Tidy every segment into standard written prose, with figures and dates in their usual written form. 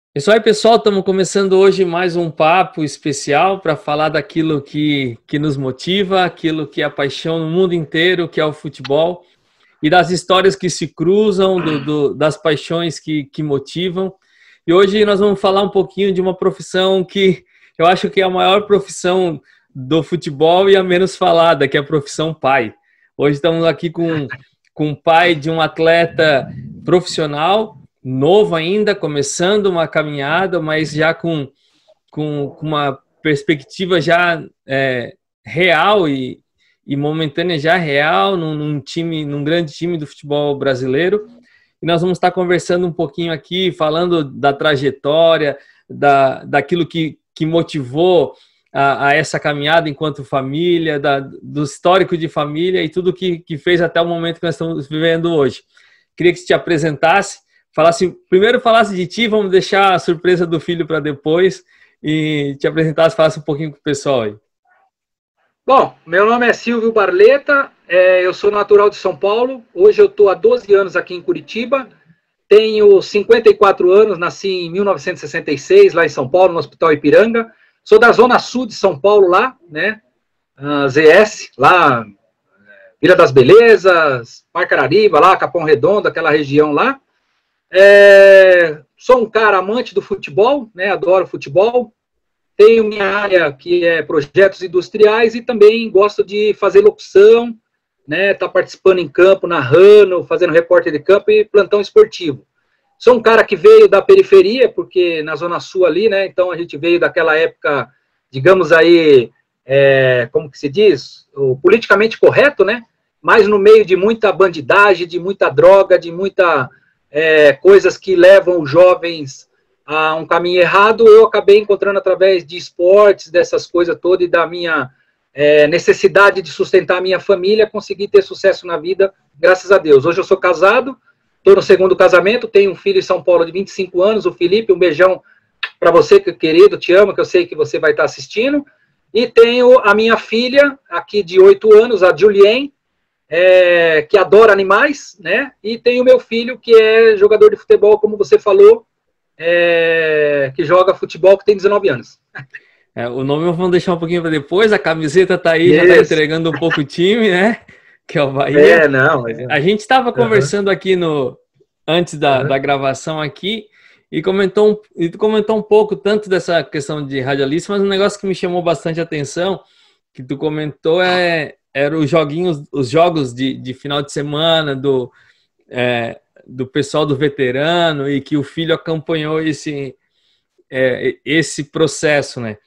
Isso aí, pessoal, estamos começando hoje mais um papo especial para falar daquilo que nos motiva, aquilo que é a paixão no mundo inteiro, que é o futebol, e das histórias que se cruzam, das paixões que motivam. E hoje nós vamos falar um pouquinho de uma profissão que eu acho que é a maior profissão do futebol e a menos falada, que é a profissão pai. Hoje estamos aqui com o pai de um atleta profissional, novo ainda, começando uma caminhada, mas já com uma perspectiva já real e momentânea já real num grande time do futebol brasileiro. E nós vamos estar conversando um pouquinho aqui, falando da trajetória, daquilo que motivou a essa caminhada enquanto família, do histórico de família e tudo que fez até o momento que nós estamos vivendo hoje. Queria que você te apresentasse, primeiro falasse de ti, vamos deixar a surpresa do filho para depois, e te apresentasse, falasse um pouquinho com o pessoal aí. Bom, meu nome é Silvio Barleta, eu sou natural de São Paulo, hoje eu estou há 12 anos aqui em Curitiba, tenho 54 anos, nasci em 1966, lá em São Paulo, no Hospital Ipiranga, sou da zona sul de São Paulo lá, né, ZS, lá, Vila das Belezas, Parque Arariba, lá, Capão Redondo, aquela região lá. Sou um cara amante do futebol, né, adoro futebol. Tenho minha área que é projetos industriais e também gosto de fazer locução, né, tá participando em campo, narrando, fazendo repórter de campo e plantão esportivo. Sou um cara que veio da periferia, porque na Zona Sul ali, né, então a gente veio daquela época, digamos aí, como que se diz? O politicamente correto, né, mas no meio de muita bandidagem, de muita droga, de muita coisas que levam os jovens a um caminho errado, eu acabei encontrando através de esportes, dessas coisas todas, e da minha necessidade de sustentar a minha família, consegui ter sucesso na vida, graças a Deus. Hoje eu sou casado, estou no segundo casamento, tenho um filho em São Paulo de 25 anos, o Felipe, um beijão para você, querido, te amo, que eu sei que você vai estar assistindo, e tenho a minha filha, aqui de 8 anos, a Julienne, que adora animais, né, e tenho meu filho, que é jogador de futebol, como você falou, que joga futebol, que tem 19 anos. O nome vamos deixar um pouquinho para depois, a camiseta tá aí, já tá entregando um pouco o time, né? Que é o Bahia. Não. A gente estava conversando aqui antes da gravação aqui, e tu comentou um pouco tanto dessa questão de radialista, mas um negócio que me chamou bastante atenção, que tu comentou eram os jogos de final de semana do pessoal do veterano, e que o filho acompanhou esse processo, né?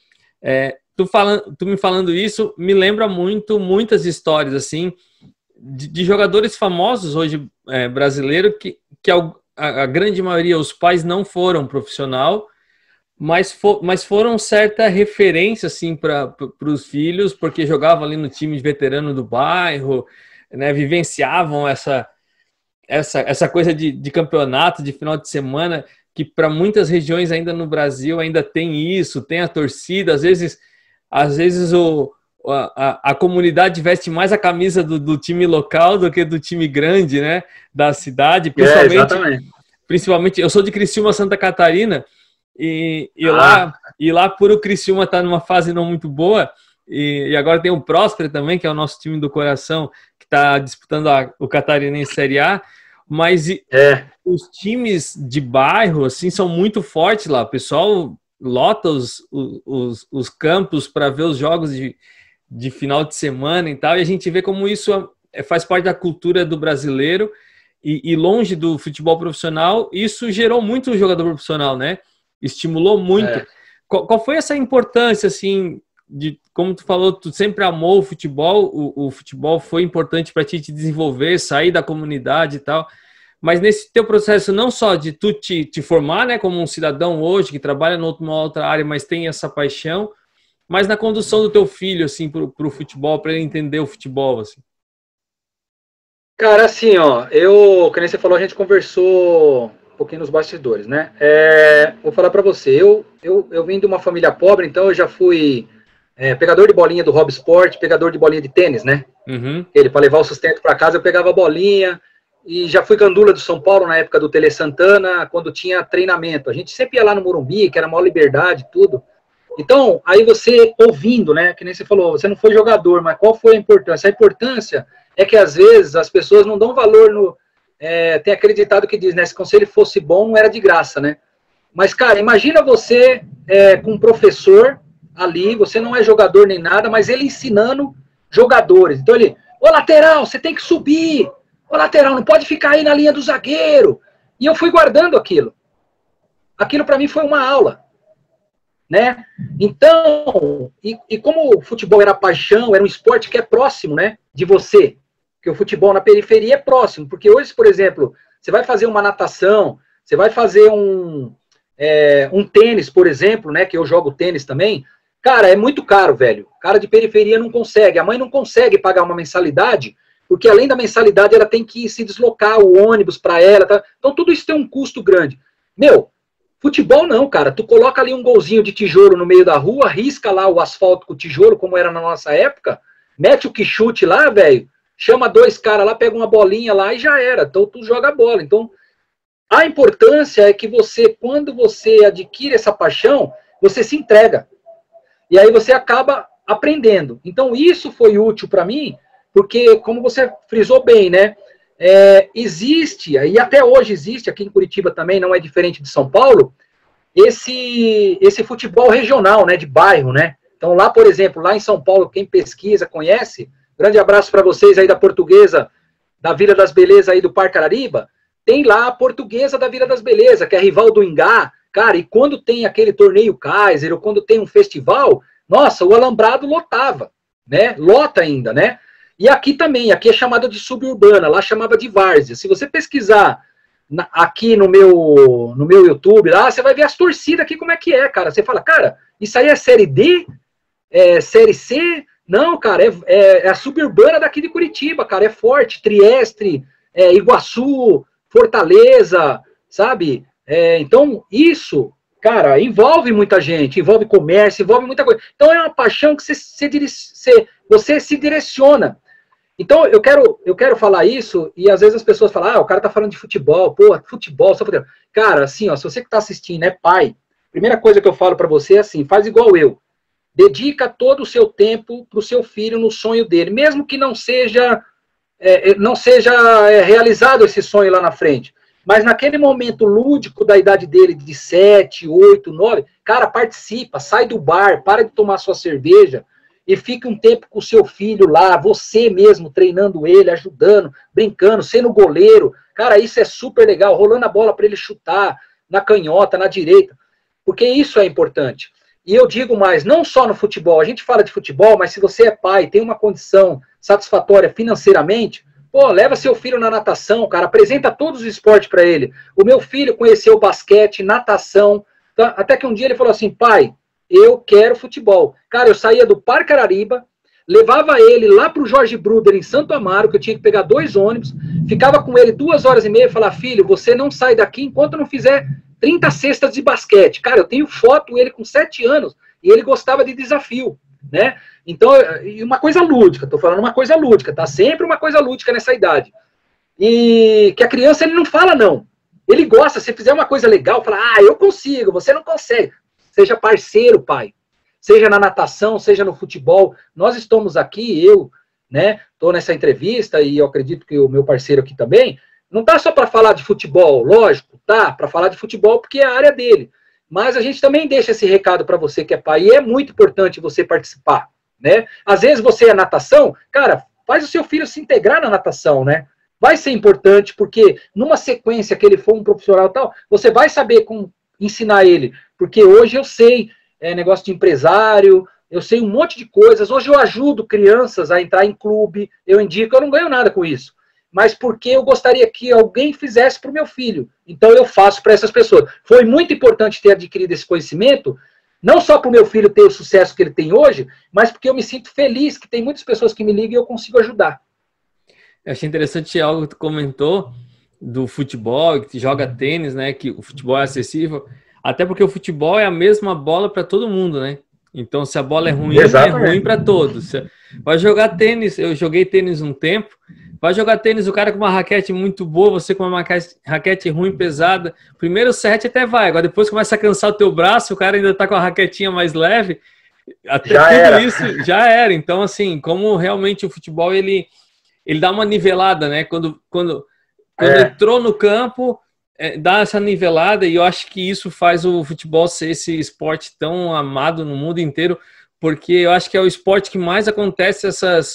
Tu me falando isso, me lembra muitas histórias, assim, de jogadores famosos hoje brasileiros, que a grande maioria, os pais não foram profissional, mas foram certa referência, assim, para os filhos, porque jogavam ali no time de veterano do bairro, né, vivenciavam essa coisa de campeonato, de final de semana, que para muitas regiões ainda no Brasil ainda tem isso, tem a torcida, às vezes a comunidade veste mais a camisa do time local do que do time grande, né, da cidade, principalmente, eu sou de Criciúma, Santa Catarina, e lá por o Criciúma tá numa fase não muito boa, e agora tem o Próspera também, que é o nosso time do coração, que está disputando o Catarinense Série A, mas os times de bairro, assim, são muito fortes lá. O pessoal lota os campos para ver os jogos de final de semana e tal, e a gente vê como isso faz parte da cultura do brasileiro, e longe do futebol profissional, isso gerou muito jogador profissional, né? Estimulou muito. Qual foi essa importância, assim, como tu falou, tu sempre amou o futebol, o futebol foi importante para ti te desenvolver, sair da comunidade e tal, mas nesse teu processo, não só de tu te formar, né, como um cidadão hoje, que trabalha numa outra área, mas tem essa paixão, mas na condução do teu filho, assim, pro futebol, para ele entender o futebol, assim. Cara, assim, ó, como você falou, a gente conversou um pouquinho nos bastidores, né? Vou falar para você, eu vim de uma família pobre, então eu já fui pegador de bolinha do Hobby Sport, pegador de bolinha de tênis, né? Uhum. Para levar o sustento para casa, eu pegava a bolinha, e já fui gandula do São Paulo na época do Tele Santana, quando tinha treinamento. A gente sempre ia lá no Morumbi, que era a maior liberdade, tudo. Então, aí você ouvindo, né, que nem você falou, você não foi jogador, mas qual foi a importância? A importância é que, às vezes, as pessoas não dão valor no... tem aquele ditado que diz, né, se o conselho fosse bom, não era de graça, né? Mas, cara, imagina você com um professor ali, você não é jogador nem nada, mas ele ensinando jogadores. Então ele, ô lateral, você tem que subir. Ô lateral, não pode ficar aí na linha do zagueiro. E eu fui guardando aquilo. Aquilo para mim foi uma aula. Né? Então, e como o futebol era paixão, era um esporte que é próximo, né, de você, porque o futebol na periferia é próximo, porque hoje, por exemplo, você vai fazer uma natação, você vai fazer um tênis, por exemplo, né, que eu jogo tênis também, cara, é muito caro, velho, o cara de periferia não consegue, a mãe não consegue pagar uma mensalidade, porque além da mensalidade ela tem que se deslocar, o ônibus para ela, tá? Então tudo isso tem um custo grande. Meu, futebol não, cara. Tu coloca ali um golzinho de tijolo no meio da rua, risca lá o asfalto com tijolo, como era na nossa época, mete o que chute lá, velho, chama 2 caras lá, pega uma bolinha lá e já era. Então tu joga a bola. Então a importância é que você, quando você adquire essa paixão, você se entrega. E aí você acaba aprendendo. Então isso foi útil para mim, porque como você frisou bem, né? Existe, e até hoje existe, aqui em Curitiba também, não é diferente de São Paulo, esse futebol regional, né, de bairro, né? Então lá, por exemplo, lá em São Paulo, quem pesquisa, conhece, grande abraço para vocês aí da Portuguesa, da Vila das Belezas aí do Parque Arariba, tem lá a Portuguesa da Vila das Belezas, que é rival do Ingá, cara, e quando tem aquele torneio Kaiser, ou quando tem um festival, nossa, o alambrado lotava, né? Lota ainda, né? E aqui também, aqui é chamada de suburbana, lá chamava de várzea. Se você pesquisar aqui no meu YouTube, lá, você vai ver as torcidas aqui como é que é, cara. Você fala, cara, isso aí é Série D? É Série C? Não, cara, é a suburbana daqui de Curitiba, cara, é forte. Trieste, Iguaçu, Fortaleza, sabe? Então, isso, cara, envolve muita gente, envolve comércio, envolve muita coisa. Então, é uma paixão que você se direciona. Então, eu quero falar isso, e às vezes as pessoas falam, o cara tá falando de futebol, pô, futebol, só futebol. Cara, assim, ó, se você que tá assistindo é pai, primeira coisa que eu falo para você é assim, faz igual eu. Dedica todo o seu tempo pro seu filho no sonho dele, mesmo que não seja realizado esse sonho lá na frente. Mas naquele momento lúdico da idade dele, de 7, 8, 9, cara, participa, sai do bar, para de tomar sua cerveja, e fique um tempo com o seu filho lá, você mesmo treinando ele, ajudando, brincando, sendo goleiro. Cara, isso é super legal, rolando a bola para ele chutar na canhota, na direita, porque isso é importante. E eu digo mais, não só no futebol, a gente fala de futebol, mas se você é pai, tem uma condição satisfatória financeiramente, pô, leva seu filho na natação, cara, apresenta todos os esportes para ele. O meu filho conheceu basquete, natação, tá? Até que um dia ele falou assim, pai, eu quero futebol. Cara, eu saía do Parque Arariba, levava ele lá pro Jorge Bruder, em Santo Amaro, que eu tinha que pegar 2 ônibus, ficava com ele 2h30 e falava, filho, você não sai daqui enquanto não fizer 30 cestas de basquete. Cara, eu tenho foto, ele com 7 anos, e ele gostava de desafio, né? Então, e uma coisa lúdica, tô falando uma coisa lúdica, tá? Sempre uma coisa lúdica nessa idade. E que a criança, ele não fala não. Ele gosta, se fizer uma coisa legal, fala, eu consigo, você não consegue. Seja parceiro, pai. Seja na natação, seja no futebol. Nós estamos aqui, eu, né, tô nessa entrevista, e eu acredito que o meu parceiro aqui também, não tá só para falar de futebol, lógico, tá? Para falar de futebol porque é a área dele. Mas a gente também deixa esse recado para você que é pai, e é muito importante você participar, né? Às vezes você é natação, cara, faz o seu filho se integrar na natação, né? Vai ser importante, porque numa sequência que ele for um profissional e tal, você vai saber como ensinar ele, porque hoje eu sei negócio de empresário, eu sei um monte de coisas, hoje eu ajudo crianças a entrar em clube, eu indico, eu não ganho nada com isso, mas porque eu gostaria que alguém fizesse para o meu filho, então eu faço para essas pessoas. Foi muito importante ter adquirido esse conhecimento, não só para o meu filho ter o sucesso que ele tem hoje, mas porque eu me sinto feliz que tem muitas pessoas que me ligam e eu consigo ajudar. Eu achei interessante algo que tu comentou do futebol, que joga tênis, né? Que o futebol é acessível. Até porque o futebol é a mesma bola para todo mundo, né? Então, se a bola é ruim, Exatamente. é ruim para todos. Vai jogar tênis, eu joguei tênis um tempo. Vai jogar tênis, o cara com uma raquete muito boa, você com uma raquete ruim, pesada. Primeiro set até vai, agora depois começa a cansar o teu braço, o cara ainda tá com a raquetinha mais leve. Até Já tudo era. isso já era. Então, assim, como realmente o futebol, ele dá uma nivelada, né? Quando entrou no campo, dá essa nivelada, e eu acho que isso faz o futebol ser esse esporte tão amado no mundo inteiro, porque eu acho que é o esporte que mais acontece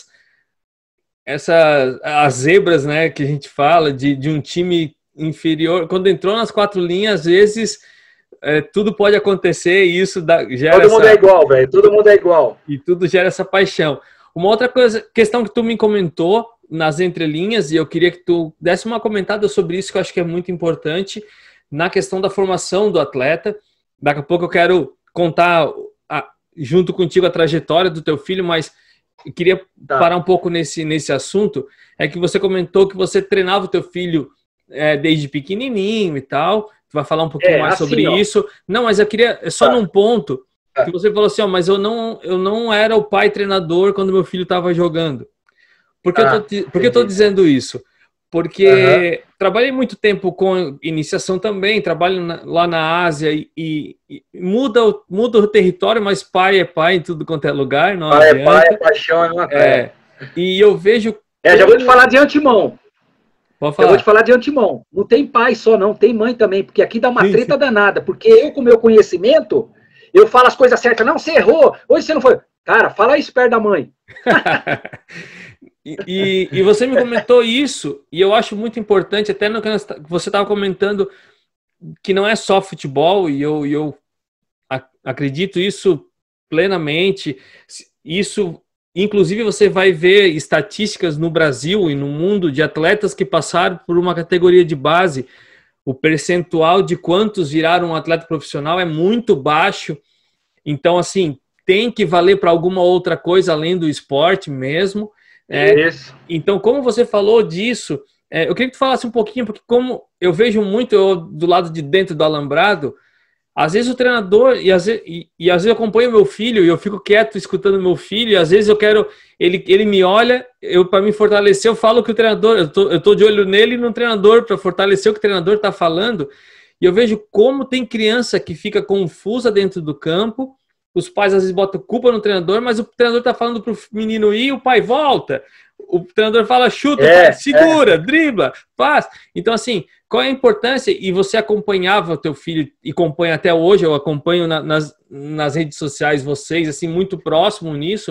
as zebras, né, que a gente fala, de um time inferior. Quando entrou nas 4 linhas, às vezes tudo pode acontecer e isso gera Todo mundo é igual, velho. Todo mundo é igual. E tudo gera essa paixão. Uma outra questão que tu me comentou nas entrelinhas, e eu queria que tu desse uma comentada sobre isso, que eu acho que é muito importante, na questão da formação do atleta. Daqui a pouco eu quero contar junto contigo a trajetória do teu filho, mas eu queria parar um pouco nesse assunto. É que você comentou que você treinava o teu filho desde pequenininho e tal. Tu vai falar um pouquinho mais sobre isso. Não, mas eu queria, só num ponto, que você falou assim, mas eu não era o pai treinador quando meu filho estava jogando. Por que eu tô dizendo isso? Porque trabalhei muito tempo com iniciação também, trabalho lá na Ásia e muda o território, mas pai é pai em tudo quanto é lugar. Não pai adianta. É pai, é paixão, é uma coisa. E eu vejo... já vou te falar de antemão. Pode falar. Eu vou te falar de antemão. Não tem pai só não, tem mãe também, porque aqui dá uma treta danada, porque eu com o meu conhecimento, eu falo as coisas certas. Não, você errou, hoje você não foi. Cara, fala isso perto da mãe. E você me comentou isso, e eu acho muito importante, até no que você estava comentando, que não é só futebol, e eu acredito isso plenamente. Isso, inclusive, você vai ver estatísticas no Brasil e no mundo de atletas que passaram por uma categoria de base. O percentual de quantos viraram um atleta profissional é muito baixo. Então, assim, tem que valer para alguma outra coisa além do esporte mesmo. Então, como você falou disso, eu queria que tu falasse um pouquinho, porque como eu vejo muito do lado de dentro do alambrado, às vezes o treinador, e às vezes eu acompanho meu filho e eu fico quieto escutando meu filho, e às vezes eu quero, ele me olha, para me fortalecer, eu falo que o treinador, eu tô de olho nele e no treinador, para fortalecer o que o treinador está falando, e eu vejo como tem criança que fica confusa dentro do campo. Os pais às vezes botam culpa no treinador, mas o treinador tá falando pro menino ir, o pai volta. O treinador fala, chuta, o pai segura, dribla, faz. Então, assim, qual é a importância? E você acompanhava o teu filho, e acompanha até hoje, eu acompanho nas redes sociais vocês, assim, muito próximo nisso.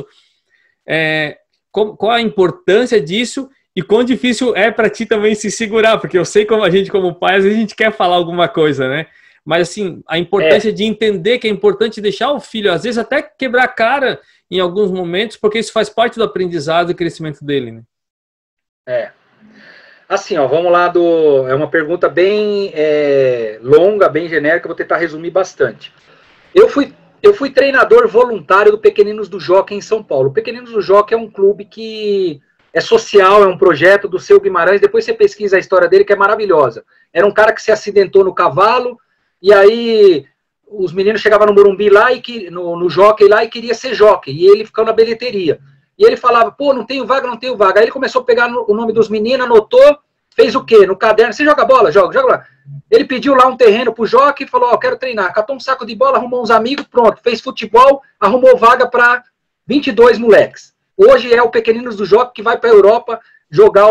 Qual a importância disso e quão difícil é para ti também se segurar? Porque eu sei como a gente, como pai, às vezes a gente quer falar alguma coisa, né? Mas, assim, a importância de entender que é importante deixar o filho, às vezes, até quebrar a cara em alguns momentos, porque isso faz parte do aprendizado e crescimento dele, né? Assim, ó, vamos lá é uma pergunta bem longa, bem genérica, vou tentar resumir bastante. Eu fui treinador voluntário do Pequeninos do Jockey em São Paulo. O Pequeninos do Jockey é um clube que é social, é um projeto do seu Guimarães, depois você pesquisa a história dele, que é maravilhosa. Era um cara que se acidentou no cavalo, e aí os meninos chegavam no Morumbi lá, no jockey lá, e queria ser jockey, e ele ficava na bilheteria. E ele falava, pô, não tenho vaga. Aí ele começou a pegar o nome dos meninos, anotou, fez o quê? No caderno, você joga bola? Joga lá. Ele pediu lá um terreno pro jockey e falou, quero treinar. Catou um saco de bola, arrumou uns amigos, pronto, fez futebol, arrumou vaga para 22 moleques. Hoje é o Pequeninos do Jockey que vai para a Europa jogar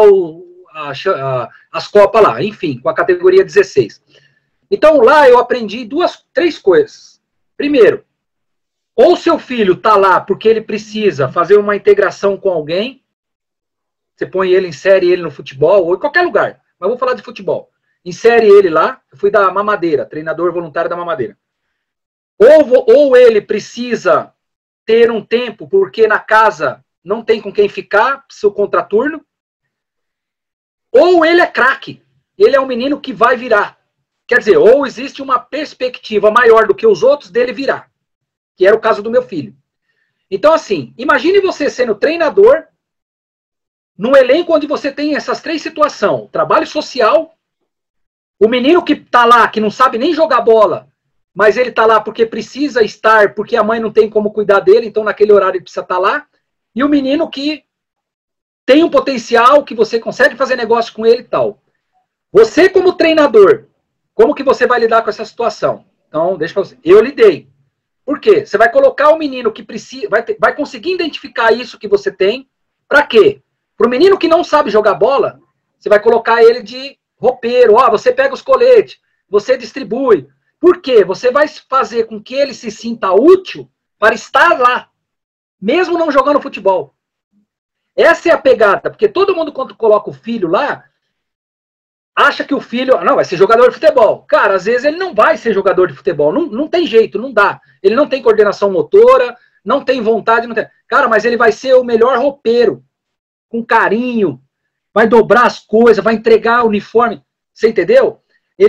as Copas lá, enfim, com a categoria 16. Então, lá eu aprendi 3 coisas. Primeiro, ou seu filho está lá porque ele precisa fazer uma integração com alguém, você põe ele, insere ele no futebol, ou em qualquer lugar, mas vou falar de futebol. Insere ele lá, eu fui da Mamadeira, treinador voluntário da Mamadeira. Ou ele precisa ter um tempo, porque na casa não tem com quem ficar, seu contraturno, ou ele é craque, ele é um menino que vai virar. Quer dizer, ou existe uma perspectiva maior do que os outros dele virar, que era o caso do meu filho. Então, assim, imagine você sendo treinador num elenco onde você tem essas 3 situações. Trabalho social, o menino que está lá, que não sabe nem jogar bola, mas ele está lá porque precisa estar, porque a mãe não tem como cuidar dele, então naquele horário ele precisa estar lá. E o menino que tem um potencial, que você consegue fazer negócio com ele e tal. Você, como treinador, como que você vai lidar com essa situação? Então, deixa eu falar. Eu lidei. Por quê? Você vai colocar o menino que precisa, vai conseguir identificar isso que você tem. Para quê? Para o menino que não sabe jogar bola, você vai colocar ele de roupeiro. Ó, você pega os coletes, você distribui. Por quê? Você vai fazer com que ele se sinta útil para estar lá, mesmo não jogando futebol. Essa é a pegada, porque todo mundo, quando coloca o filho lá, acha que o filho, não, vai ser jogador de futebol. Cara, às vezes ele não vai ser jogador de futebol. Não tem jeito, não dá. Ele não tem coordenação motora, não tem vontade, não tem. Cara, mas ele vai ser o melhor roupeiro, com carinho, vai dobrar as coisas, vai entregar o uniforme. Você entendeu?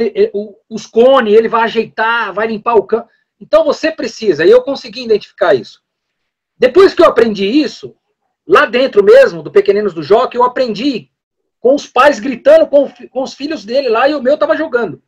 Os cones, ele vai ajeitar, vai limpar o campo. Então você precisa, e eu consegui identificar isso. Depois que eu aprendi isso, lá dentro mesmo, do Pequeninos do Jockey, eu aprendi com os pais gritando com os filhos dele lá, e o meu estava jogando.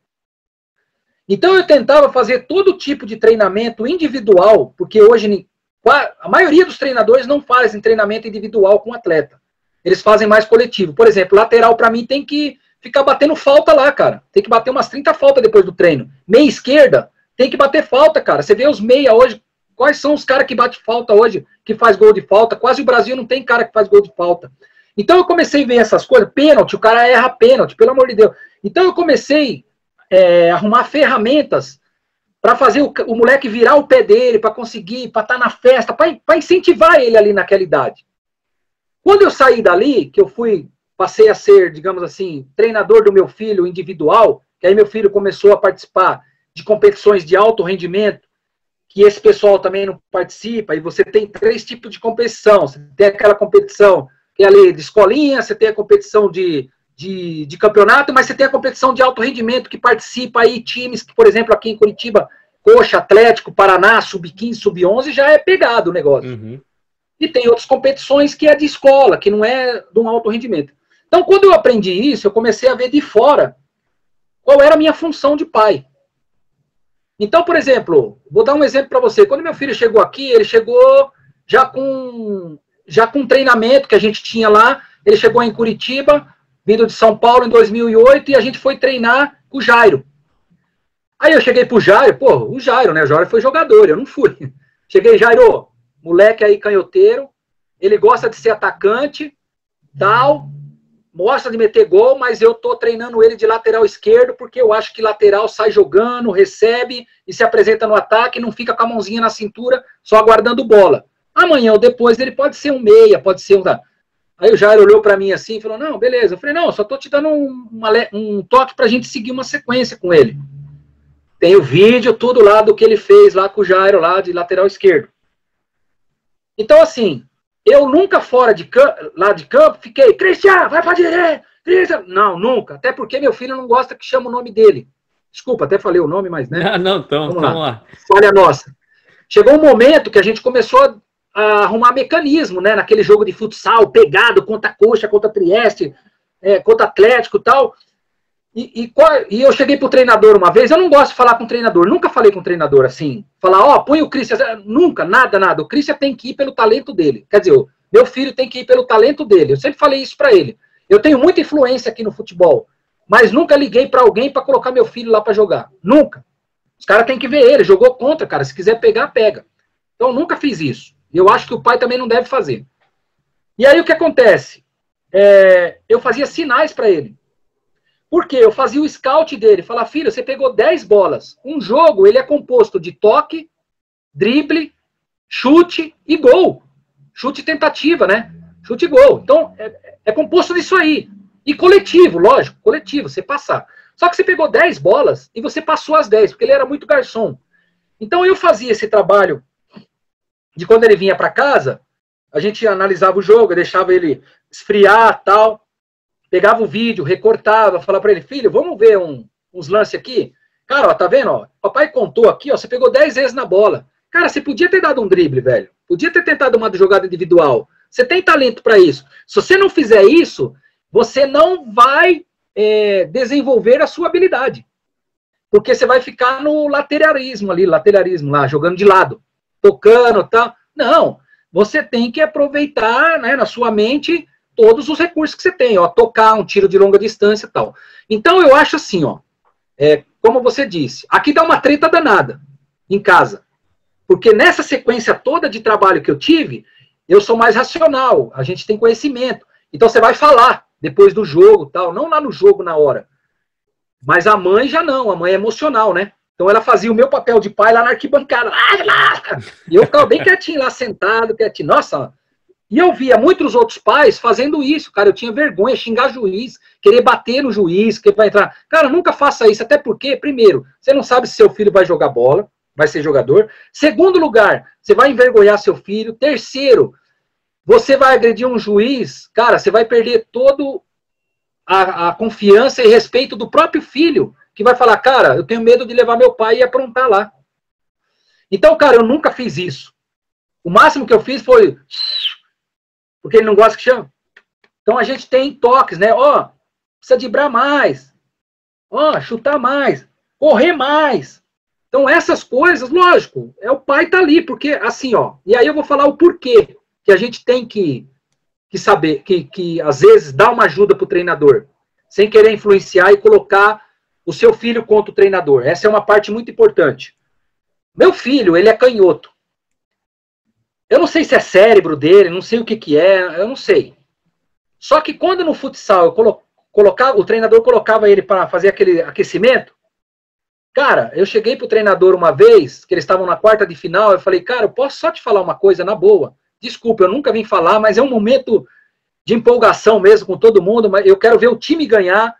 Então eu tentava fazer todo tipo de treinamento individual, porque hoje a maioria dos treinadores não fazem treinamento individual com o atleta. Eles fazem mais coletivo. Por exemplo, lateral para mim tem que ficar batendo falta lá, cara. Tem que bater umas 30 faltas depois do treino. Meia esquerda, tem que bater falta, cara. Você vê os meia hoje, quais são os caras que batem falta hoje, que faz gol de falta? Quase o Brasil não tem cara que faz gol de falta. Então eu comecei a ver essas coisas, pênalti, o cara erra pênalti, pelo amor de Deus. Então eu comecei a arrumar ferramentas para fazer o moleque virar o pé dele, para conseguir, para estar na festa, para incentivar ele ali naquela idade. Quando eu saí dali, que eu passei a ser, digamos assim, treinador do meu filho individual, que aí meu filho começou a participar de competições de alto rendimento, que esse pessoal também não participa, e você tem 3 tipos de competição. Você tem aquela competição que é ali de escolinha, você tem a competição de campeonato, mas você tem a competição de alto rendimento, que participa aí times, que, por exemplo, aqui em Curitiba, Coxa, Atlético, Paraná, Sub-15, Sub-11, já é pegado o negócio. Uhum. E tem outras competições que é de escola, que não é de um alto rendimento. Então, quando eu aprendi isso, eu comecei a ver de fora qual era a minha função de pai. Então, por exemplo, vou dar um exemplo para você. Quando meu filho chegou aqui, ele chegou já com treinamento que a gente tinha lá. Ele chegou em Curitiba, vindo de São Paulo em 2008, e a gente foi treinar com o Jairo. Aí eu cheguei pro Jairo, o Jairo, né? O Jairo foi jogador, eu não fui. Cheguei, Jairo, moleque aí canhoteiro, ele gosta de ser atacante, tal, gosta de meter gol, mas eu tô treinando ele de lateral esquerdo, porque eu acho que lateral sai jogando, recebe e se apresenta no ataque, não fica com a mãozinha na cintura, só aguardando bola. Amanhã ou depois ele pode ser um meia, pode ser um... Aí o Jairo olhou para mim assim e falou, não, beleza. Eu falei, não, só tô te dando um toque pra gente seguir uma sequência com ele. Tem o vídeo, tudo lá do que ele fez lá com o Jairo, lá de lateral esquerdo. Então, assim, eu nunca fora lá de campo fiquei, Cristian, vai pra direita, Cristian. Não, nunca. Até porque meu filho não gosta que chame o nome dele. Desculpa, até falei o nome, mas, né? Não, então, vamos lá. Falha nossa. Chegou um momento que a gente começou a arrumar mecanismo, né? Naquele jogo de futsal, pegado contra Coxa, contra Trieste, contra Atlético e tal. E eu cheguei pro treinador uma vez, eu não gosto de falar com o treinador, nunca falei com o treinador assim, falar, põe o Cristian, nunca, nada, o Cristian tem que ir pelo talento dele, quer dizer, meu filho tem que ir pelo talento dele, eu sempre falei isso pra ele, eu tenho muita influência aqui no futebol, mas nunca liguei pra alguém pra colocar meu filho lá pra jogar, nunca, os caras têm que ver ele, jogou contra, cara, se quiser pegar, pega, então eu nunca fiz isso, e eu acho que o pai também não deve fazer. E aí o que acontece? Eu fazia sinais pra ele. Por quê? Eu fazia o scout dele, falar, filho, você pegou 10 bolas. Um jogo, ele é composto de toque, drible, chute e gol. Chute e tentativa, né? Chute e gol. Então, é composto disso aí. E coletivo, lógico, coletivo, você passar. Só que você pegou 10 bolas e você passou as 10, porque ele era muito garçom. Então, eu fazia esse trabalho de quando ele vinha para casa, a gente analisava o jogo, deixava ele esfriar, tal... Pegava o vídeo, recortava, falava para ele, filho, vamos ver uns lances aqui? Cara, ó, tá vendo? Ó, papai contou aqui, ó, você pegou 10 vezes na bola. Cara, você podia ter dado um drible, velho. Podia ter tentado uma jogada individual. Você tem talento para isso. Se você não fizer isso, você não vai desenvolver a sua habilidade. porque você vai ficar no lateralismo lá, jogando de lado, tocando e tal. Não, você tem que aproveitar, né, na sua mente todos os recursos que você tem, ó, tocar, um tiro de longa distância e tal. Então eu acho assim, ó, como você disse, aqui dá uma treta danada em casa, porque nessa sequência toda de trabalho que eu tive, eu sou mais racional, a gente tem conhecimento, então você vai falar depois do jogo tal, não lá no jogo na hora, mas a mãe já não, a mãe é emocional, né? Então ela fazia o meu papel de pai lá na arquibancada, e eu ficava bem quietinho lá, sentado, quietinho, nossa. E eu via muitos outros pais fazendo isso, cara, eu tinha vergonha, xingar juiz, querer bater no juiz, que vai entrar. Cara, nunca faça isso, até porque, primeiro, você não sabe se seu filho vai jogar bola, vai ser jogador. Segundo lugar, você vai envergonhar seu filho. Terceiro, você vai agredir um juiz, cara, você vai perder todo a confiança e respeito do próprio filho, que vai falar, cara, eu tenho medo de levar meu pai e aprontar lá. Então, cara, eu nunca fiz isso. O máximo que eu fiz foi... porque ele não gosta que chama. Então a gente tem toques, né? Ó, precisa driblar mais. Ó, chutar mais. Correr mais. Então essas coisas, lógico, o pai tá ali, porque assim, ó. E aí eu vou falar o porquê que a gente tem que saber, que às vezes dá uma ajuda pro treinador, sem querer influenciar e colocar o seu filho contra o treinador. Essa é uma parte muito importante. Meu filho, ele é canhoto. Eu não sei se é cérebro dele, não sei o que é, eu não sei. Só que quando no futsal o treinador colocava ele para fazer aquele aquecimento, cara, eu cheguei pro treinador uma vez, que eles estavam na quarta de final, eu falei, cara, eu posso só te falar uma coisa na boa? Desculpa, eu nunca vim falar, mas é um momento de empolgação mesmo com todo mundo, mas eu quero ver o time ganhar.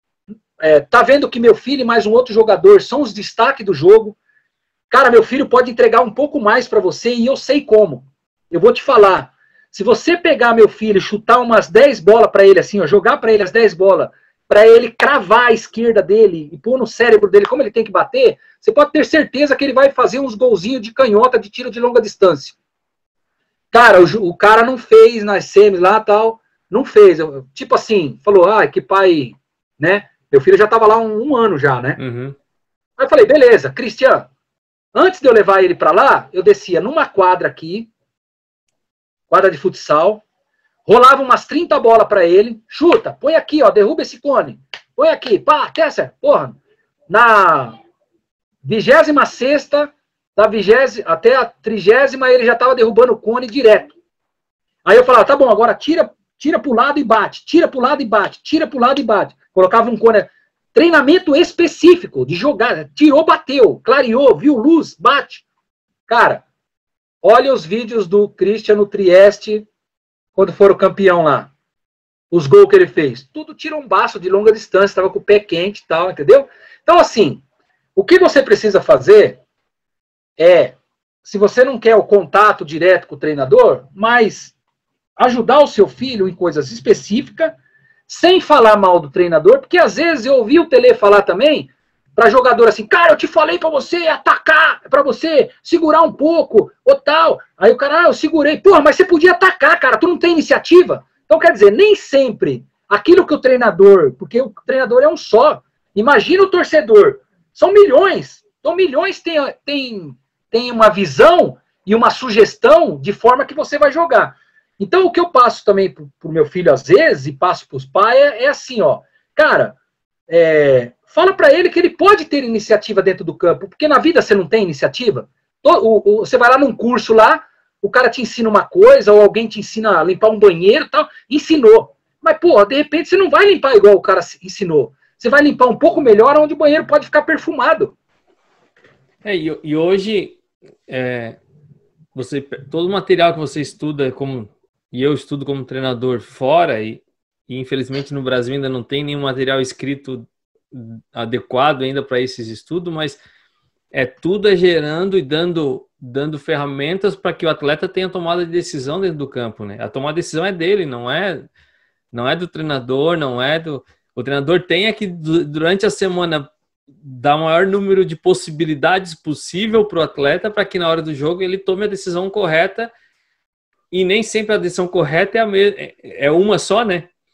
Tá vendo que meu filho e mais um outro jogador são os destaques do jogo. Cara, meu filho pode entregar um pouco mais para você e eu sei como. Eu vou te falar. Se você pegar meu filho e chutar umas 10 bolas para ele, assim, ó, jogar para ele as 10 bolas, para ele cravar a esquerda dele e pôr no cérebro dele como ele tem que bater, você pode ter certeza que ele vai fazer uns golzinhos de canhota de tiro de longa distância. Cara, o cara não fez nas semis lá tal, não fez. Tipo assim, falou, que pai, né? Meu filho já tava lá um ano já, né? Uhum. Aí eu falei, beleza, Cristian, antes de eu levar ele para lá, eu descia numa quadra aqui, quadra de futsal, rolava umas 30 bolas para ele, chuta, põe aqui, ó, derruba esse cone, põe aqui, pá, testa, porra, na 26ª, da 20ª até a 30ª, ele já tava derrubando o cone direto. Aí eu falava, tá bom, agora tira pro lado e bate, tira pro lado e bate, tira pro lado e bate. Colocava um cone, treinamento específico de jogar, tirou, bateu, clareou, viu luz, bate. Cara, olha os vídeos do Christian no Trieste, quando foram campeão lá. Os gols que ele fez. Tudo tirombaço de longa distância, estava com o pé quente e tal, entendeu? Então, assim, o que você precisa fazer se você não quer o contato direto com o treinador, mas ajudar o seu filho em coisas específicas, sem falar mal do treinador, porque às vezes eu ouvi o Tele falar também, para jogador assim, cara, eu te falei para você atacar, para você segurar um pouco, ou tal. Aí o cara, eu segurei. Porra, mas você podia atacar, cara, tu não tem iniciativa. Então, quer dizer, nem sempre aquilo que o treinador, porque o treinador é um só. Imagina o torcedor, são milhões. Então, milhões tem uma visão e uma sugestão de forma que você vai jogar. Então, o que eu passo também pro meu filho, às vezes, e passo pros pais, é assim, ó, cara, fala para ele que ele pode ter iniciativa dentro do campo, porque na vida você não tem iniciativa. Você vai lá num curso lá, o cara te ensina uma coisa, ou alguém te ensina a limpar um banheiro e tal, ensinou. Mas, pô, de repente você não vai limpar igual o cara ensinou. Você vai limpar um pouco melhor, onde o banheiro pode ficar perfumado. E hoje, todo o material que você estuda, e eu estudo como treinador fora, e infelizmente no Brasil ainda não tem nenhum material escrito adequado ainda para esses estudos, mas tudo gerando e dando ferramentas para que o atleta tenha tomada de decisão dentro do campo, né? A tomada de decisão é dele, não é do treinador, o treinador tem que durante a semana dar o maior número de possibilidades possível para o atleta, para que na hora do jogo ele tome a decisão correta, e nem sempre a decisão correta é uma só, né?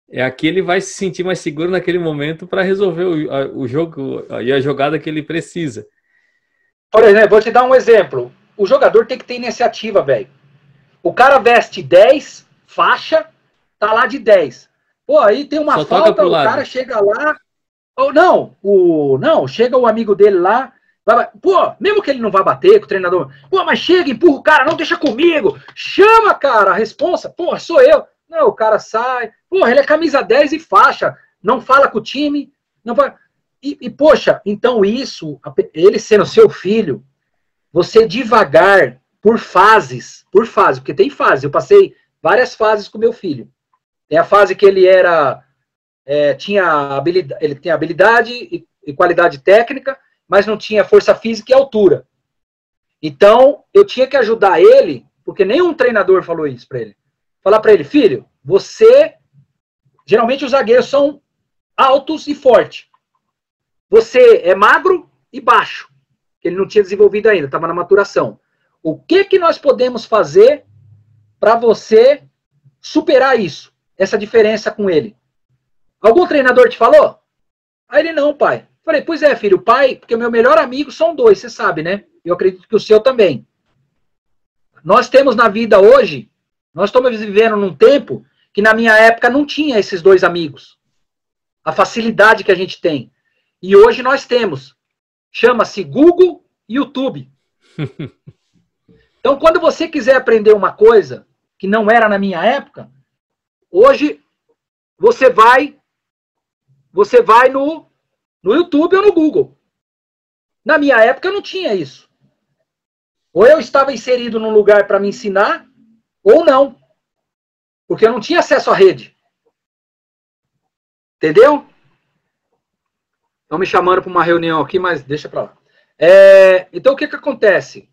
aqui ele vai se sentir mais seguro naquele momento para resolver o jogo e a jogada que ele precisa. Por exemplo, vou te dar um exemplo. O jogador tem que ter iniciativa, velho. O cara veste 10, faixa, tá lá de 10. Pô, aí tem uma falta, o cara chega lá. Ou não, chega o amigo dele lá. Pô, mesmo que ele não vá bater com o treinador. Pô, mas chega, empurra o cara, não deixa comigo. Chama, cara, a responsa. Pô, sou eu. Não, o cara sai. Pô, ele é camisa 10 e faixa. Não fala com o time. Não vai. Poxa, então isso, ele sendo seu filho, você devagar, por fases, porque tem fase. Eu passei várias fases com meu filho. Tem a fase que ele tinha habilidade e qualidade técnica, mas não tinha força física e altura. Então, eu tinha que ajudar ele, porque nenhum treinador falou isso para ele. Falar para ele, filho, geralmente os zagueiros são altos e fortes. Você é magro e baixo, que ele não tinha desenvolvido ainda, estava na maturação. O que nós podemos fazer para você superar isso, essa diferença com ele? Algum treinador te falou? Aí ele, não, pai. Falei, pois é, filho, pai, porque o meu melhor amigo são 2, você sabe, né? Eu acredito que o seu também. Nós temos na vida hoje, nós estamos vivendo num tempo que na minha época não tinha esses 2 amigos. A facilidade que a gente tem. E hoje nós temos. Chama-se Google e YouTube. Então, quando você quiser aprender uma coisa que não era na minha época, hoje você vai no YouTube ou no Google. Na minha época eu não tinha isso. Ou eu estava inserido num lugar para me ensinar, ou não. Porque eu não tinha acesso à rede. Entendeu? Estão me chamando para uma reunião aqui, mas deixa para lá. Então, o que acontece?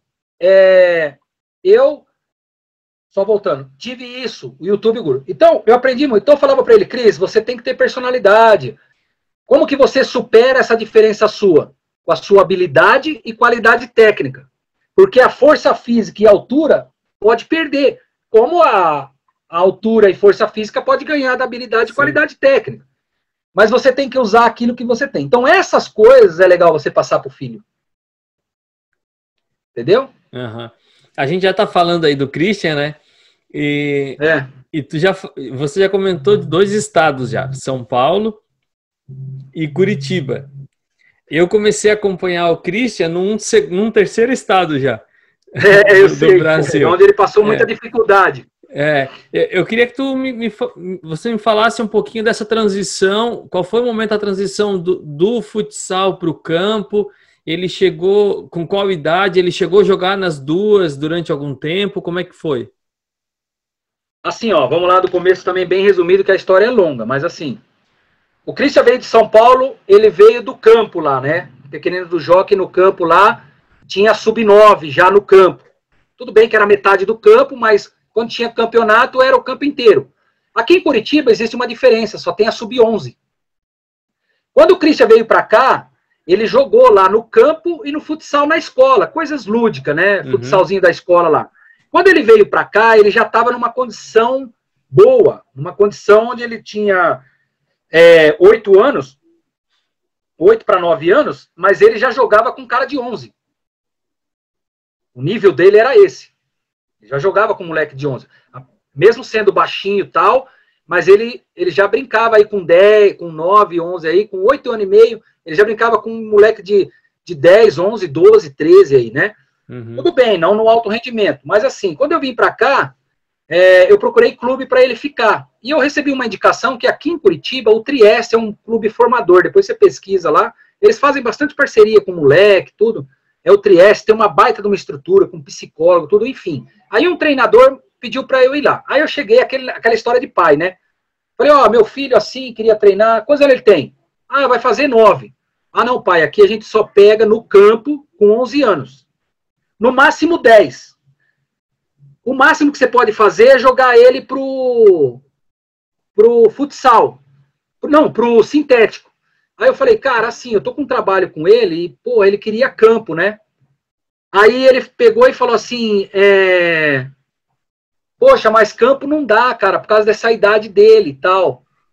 Eu, só voltando, tive isso, o YouTube Guru. Então, eu aprendi muito. Então, eu falava para ele, Cris, você tem que ter personalidade. Como que você supera essa diferença sua? Com a sua habilidade e qualidade técnica. Porque a força física e a altura pode perder. Como a altura e força física pode ganhar da habilidade e qualidade técnica. Mas você tem que usar aquilo que você tem. Então, essas coisas é legal você passar para o filho. Entendeu? Uhum. A gente já está falando aí do Christian, né? E você já comentou de 2 estados já, São Paulo e Curitiba. Eu comecei a acompanhar o Christian num 3º estado já. Eu sei, do Brasil. Onde ele passou muita dificuldade. Eu queria que você me falasse um pouquinho dessa transição. Qual foi o momento da transição do futsal para o campo? Ele chegou com qual idade? Ele chegou a jogar nas 2 durante algum tempo? Como é que foi? Assim, vamos lá do começo também, bem resumido, que a história é longa, mas assim, o Christian veio de São Paulo, ele veio do campo lá, né? Pequenino do Jockey no campo lá, tinha sub-9 já no campo. Tudo bem que era metade do campo, mas quando tinha campeonato era o campo inteiro. Aqui em Curitiba existe uma diferença, só tem a sub-11. Quando o Christian veio para cá, ele jogou lá no campo e no futsal na escola, coisas lúdicas, né? Futsalzinho da escola lá. Quando ele veio para cá, ele já estava numa condição boa, numa condição onde ele tinha 8 anos, 8 para 9 anos, mas ele já jogava com cara de 11. O nível dele era esse. Ele já jogava com um moleque de 11. Mesmo sendo baixinho e tal, mas ele já brincava aí com 10, com 9, 11 aí, com 8 anos e meio, ele já brincava com um moleque de 10, 11, 12, 13 aí, né? Uhum. Tudo bem, não no alto rendimento, mas assim, quando eu vim para cá, eu procurei clube para ele ficar. E eu recebi uma indicação que aqui em Curitiba, o Trieste é um clube formador, depois você pesquisa lá, eles fazem bastante parceria com moleque, tudo. É o Trieste, tem uma baita de uma estrutura, com psicólogo, tudo, enfim. Aí um treinador pediu para eu ir lá. Aí eu cheguei, aquela história de pai, né? Falei, meu filho assim, queria treinar, quantos anos ele tem? Vai fazer 9. Não, pai, aqui a gente só pega no campo com 11 anos. No máximo 10. O máximo que você pode fazer é jogar ele pro futsal. Não, pro sintético. Aí eu falei, cara, assim, eu tô com um trabalho com ele e, ele queria campo, né? Aí ele pegou e falou assim, poxa, mas campo não dá, cara, por causa dessa idade dele e tal.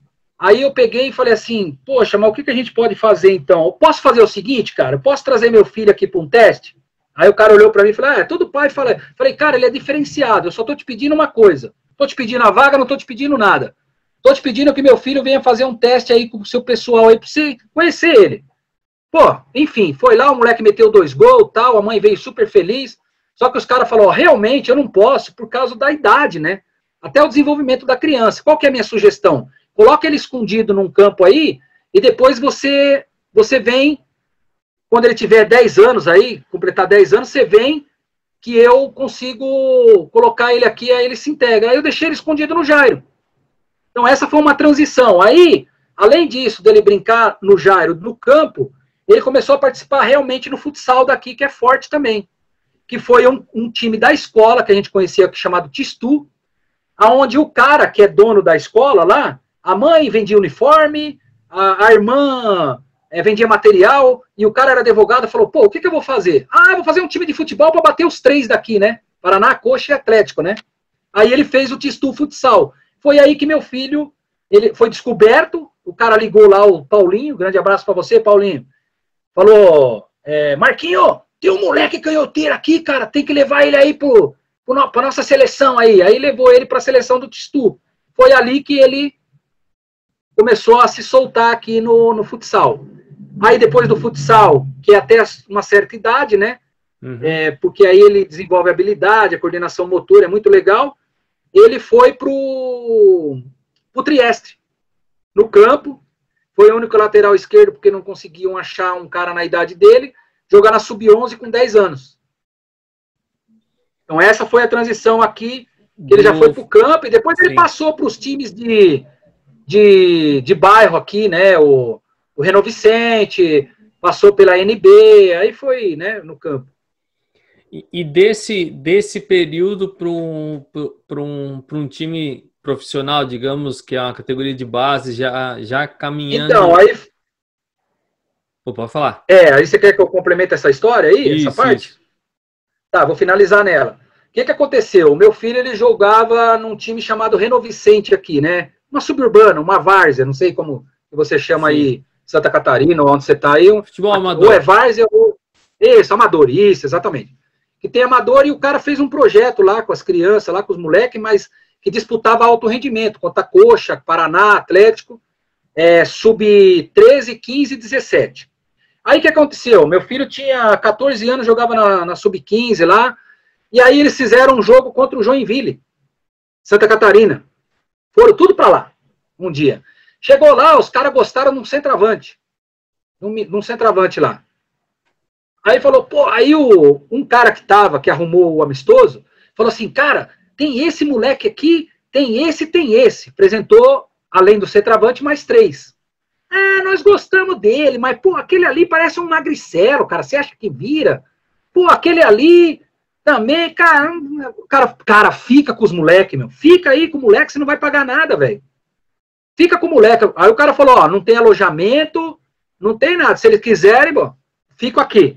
Aí eu peguei e falei assim, poxa, mas o que a gente pode fazer então? Eu posso fazer o seguinte, cara, eu posso trazer meu filho aqui para um teste? Aí o cara olhou para mim e falou, todo pai fala. Falei, cara, ele é diferenciado, eu só tô te pedindo uma coisa. Tô te pedindo a vaga, não tô te pedindo nada. Tô te pedindo que meu filho venha fazer um teste aí com o seu pessoal aí pra você conhecer ele. Pô, enfim, foi lá, o moleque meteu 2 gols, tal, a mãe veio super feliz. Só que os caras falaram, realmente eu não posso por causa da idade, né? Até o desenvolvimento da criança. Qual que é a minha sugestão? Coloca ele escondido num campo aí e depois você vem, quando ele tiver 10 anos aí, completar 10 anos, você vem que eu consigo colocar ele aqui, aí ele se integra. Aí eu deixei ele escondido no Jairo. Então essa foi uma transição. Aí, além disso, dele brincar no Jairo, no campo, ele começou a participar realmente no futsal daqui, que é forte também. Que foi um time da escola, que a gente conhecia, chamado Tistu, aonde o cara que é dono da escola lá, a mãe vendia uniforme, a irmã vendia material, e o cara era advogado e falou, pô, o que eu vou fazer? Ah, eu vou fazer um time de futebol para bater os 3 daqui, né? Paraná, Coxa e Atlético, né? Aí ele fez o Tistu Futsal. Foi aí que meu filho, ele foi descoberto, o cara ligou lá, o Paulinho, grande abraço para você, Paulinho, falou, Marquinho, tem um moleque canhoteiro aqui, cara, tem que levar ele aí pra nossa seleção aí. Aí levou ele pra seleção do Tistu. Foi ali que ele começou a se soltar aqui no futsal. Aí depois do futsal, que é até uma certa idade, né? Uhum. Porque aí ele desenvolve a habilidade, a coordenação motora, é muito legal. Ele foi pro Trieste, no campo. Foi o único lateral esquerdo, porque não conseguiam achar um cara na idade dele. Jogar na Sub-11 com 10 anos. Então essa foi a transição aqui, que ele já foi pro campo, e depois ele passou para os times de bairro aqui, né? O Reno Vicente, passou pela NB, aí foi, né, no campo. E desse período para um time profissional, digamos, que é uma categoria de base, já caminhando... Então, aí... Pode falar. Aí você quer que eu complemente essa história aí, essa parte? Isso. Tá, vou finalizar nela. O que aconteceu? O meu filho, ele jogava num time chamado Reno Vicente aqui, né? Uma suburbana, uma várzea, não sei como você chama aí, Santa Catarina, ou onde você tá aí. Futebol amador. Ou é várzea, ou... Isso, amador, isso, exatamente. Que tem amador e o cara fez um projeto lá com as crianças, lá com os moleques, mas que disputava alto rendimento, contra Coxa, Paraná, Atlético, sub-13, 15 e 17. Aí o que aconteceu? Meu filho tinha 14 anos, jogava na sub-15 lá, e aí eles fizeram um jogo contra o Joinville, Santa Catarina. Foram tudo para lá, um dia. Chegou lá, os caras gostaram num centroavante. Num centroavante lá. Aí falou, pô, aí um cara que arrumou o amistoso, falou assim, cara, tem esse moleque aqui, tem esse. Apresentou, além do centroavante, mais 3. Nós gostamos dele, mas, pô, aquele ali parece um magricelo, cara, você acha que vira? Pô, aquele ali também, cara, fica com os moleques, meu. Fica aí com o moleque, você não vai pagar nada, velho. Fica com o moleque. Aí o cara falou, ó, não tem alojamento, não tem nada. Se eles quiserem, bom, fico aqui.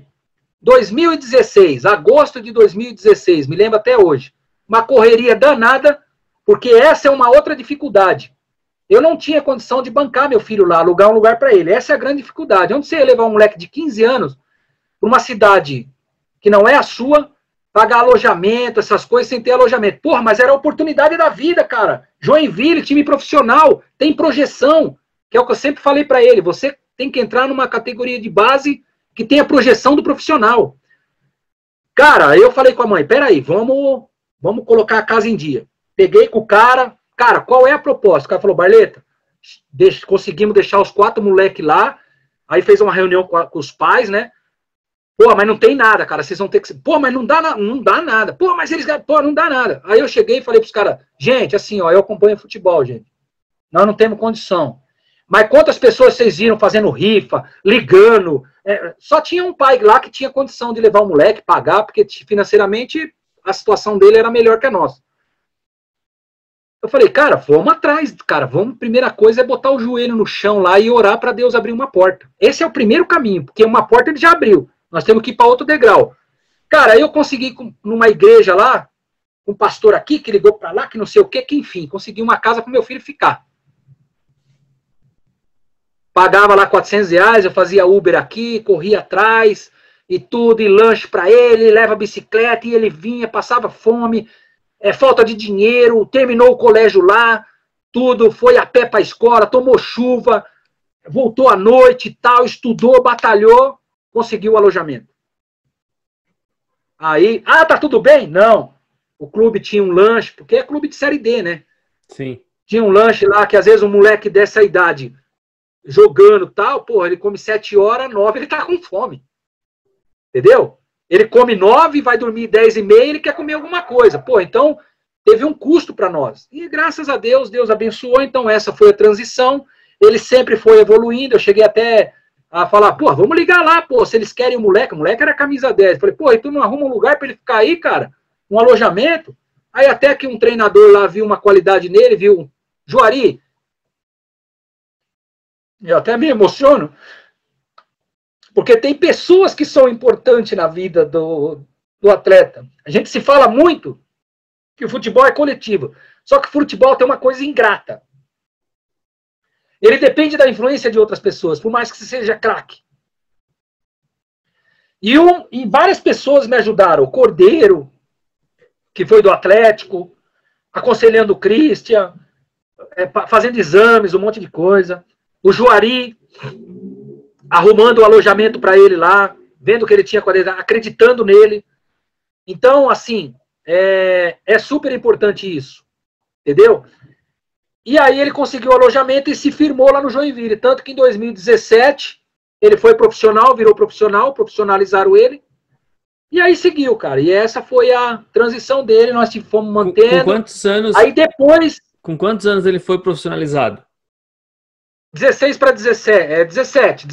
2016, agosto de 2016, me lembro até hoje. Uma correria danada, porque essa é uma outra dificuldade. Eu não tinha condição de bancar meu filho lá, alugar um lugar para ele. Essa é a grande dificuldade. Onde você ia levar um moleque de 15 anos para uma cidade que não é a sua, pagar alojamento, essas coisas, sem ter alojamento? Porra, mas era a oportunidade da vida, cara. Joinville, time profissional, tem projeção, que é o que eu sempre falei para ele. Você tem que entrar numa categoria de base que tem a projeção do profissional. Cara, eu falei com a mãe, peraí, vamos colocar a casa em dia. Peguei com o cara, qual é a proposta? O cara falou, Barleta, conseguimos deixar os 4 moleques lá, aí fez uma reunião com os pais, né? Pô, mas não tem nada, cara, vocês vão ter que... Pô, mas não dá nada. Pô, mas eles... Pô, não dá nada. Aí eu cheguei e falei pros caras, gente, assim, ó, eu acompanho futebol, gente. Nós não temos condição. Mas quantas pessoas vocês viram fazendo rifa, ligando? Só tinha um pai lá que tinha condição de levar o moleque, pagar, porque financeiramente a situação dele era melhor que a nossa. Eu falei, cara, vamos atrás, cara, primeira coisa é botar o joelho no chão lá e orar para Deus abrir uma porta. Esse é o primeiro caminho, porque uma porta ele já abriu. Nós temos que ir para outro degrau. Cara, aí eu consegui, numa igreja lá, um pastor aqui que ligou para lá, que não sei o que enfim, consegui uma casa para meu filho ficar. pagava lá R$400, eu fazia Uber aqui, corria atrás e tudo, e lanche para ele, leva bicicleta, e ele vinha, passava fome, falta de dinheiro, terminou o colégio lá, tudo, foi a pé para a escola, tomou chuva, voltou à noite e tal, estudou, batalhou, conseguiu o alojamento. Aí, tá tudo bem? Não. O clube tinha um lanche, porque é clube de Série D, né? Sim. Tinha um lanche lá que às vezes um moleque dessa idade jogando tal, porra, ele come 7 horas, 9, ele tá com fome. Entendeu? Ele come 9, vai dormir 10h30, ele quer comer alguma coisa. Pô, então teve um custo para nós. E graças a Deus, Deus abençoou, então essa foi a transição. Ele sempre foi evoluindo, eu cheguei até a falar, pô, vamos ligar lá, pô, se eles querem o moleque era camisa 10. Eu falei, pô, e tu não arruma um lugar para ele ficar aí, cara? Um alojamento? Aí até que um treinador lá viu uma qualidade nele, viu, Juari, eu até me emociono, porque tem pessoas que são importantes na vida do atleta. A gente se fala muito que o futebol é coletivo, só que o futebol tem uma coisa ingrata. Ele depende da influência de outras pessoas, por mais que você seja craque. E várias pessoas me ajudaram. O Cordeiro, que foi do Atlético, aconselhando o Christian, fazendo exames, um monte de coisa. O Juari, arrumando o alojamento para ele lá, vendo que ele tinha qualidade, acreditando nele. Então, assim, é super importante isso. Entendeu? E aí ele conseguiu o alojamento e se firmou lá no Joinville. Tanto que em 2017 ele foi profissional, virou profissional, profissionalizaram ele. E aí seguiu, cara. E essa foi a transição dele, nós fomos mantendo. Com quantos anos? Aí depois... Com quantos anos ele foi profissionalizado? 16 para 17.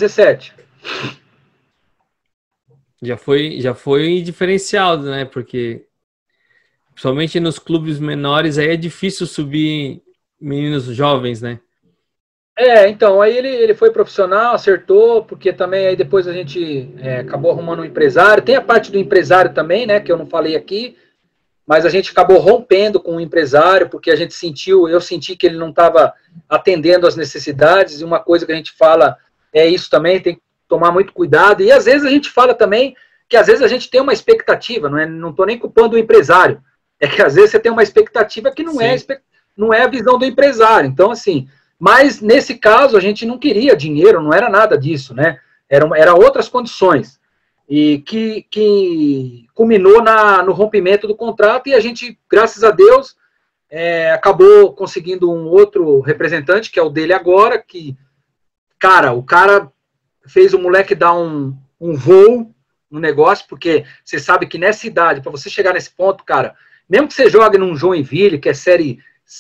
Já foi diferenciado, né? Porque, principalmente nos clubes menores, aí é difícil subir meninos jovens, né? Então, aí ele foi profissional, acertou, porque também aí depois a gente acabou arrumando um empresário. Tem a parte do empresário também, né, que eu não falei aqui, mas a gente acabou rompendo com o empresário, porque eu senti que ele não estava atendendo às necessidades, e uma coisa que a gente fala é isso também, tem que tomar muito cuidado, e às vezes a gente fala também que às vezes a gente tem uma expectativa, não estou nem culpando o empresário, é que às vezes você tem uma expectativa que não é a visão do empresário, então assim, mas nesse caso a gente não queria dinheiro, não era nada disso, né, era outras condições, e que culminou no rompimento do contrato, e a gente, graças a Deus, acabou conseguindo um outro representante, que é o dele agora, que, cara, o cara fez o moleque dar um voo no negócio, porque você sabe que nessa idade, para você chegar nesse ponto, cara, mesmo que você jogue num Joinville, que é série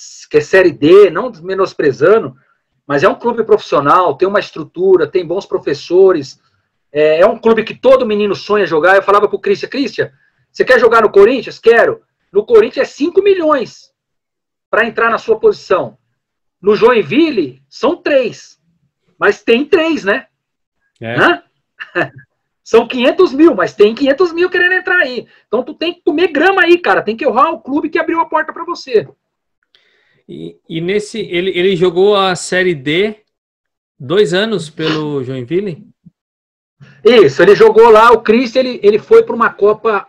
D, não menosprezando, mas é um clube profissional, tem uma estrutura, tem bons professores, é um clube que todo menino sonha jogar. Eu falava pro Christian, você quer jogar no Corinthians? Quero. No Corinthians é 5 milhões para entrar na sua posição. No Joinville, são 3. Mas tem 3, né? Hã? São 500 mil, mas tem 500 mil querendo entrar aí. Então tu tem que comer grama aí, cara. Tem que honrar o clube que abriu a porta para você. E nesse... Ele jogou a Série D 2 anos pelo Joinville? Isso, ele jogou lá, o Christian, ele foi para uma Copa,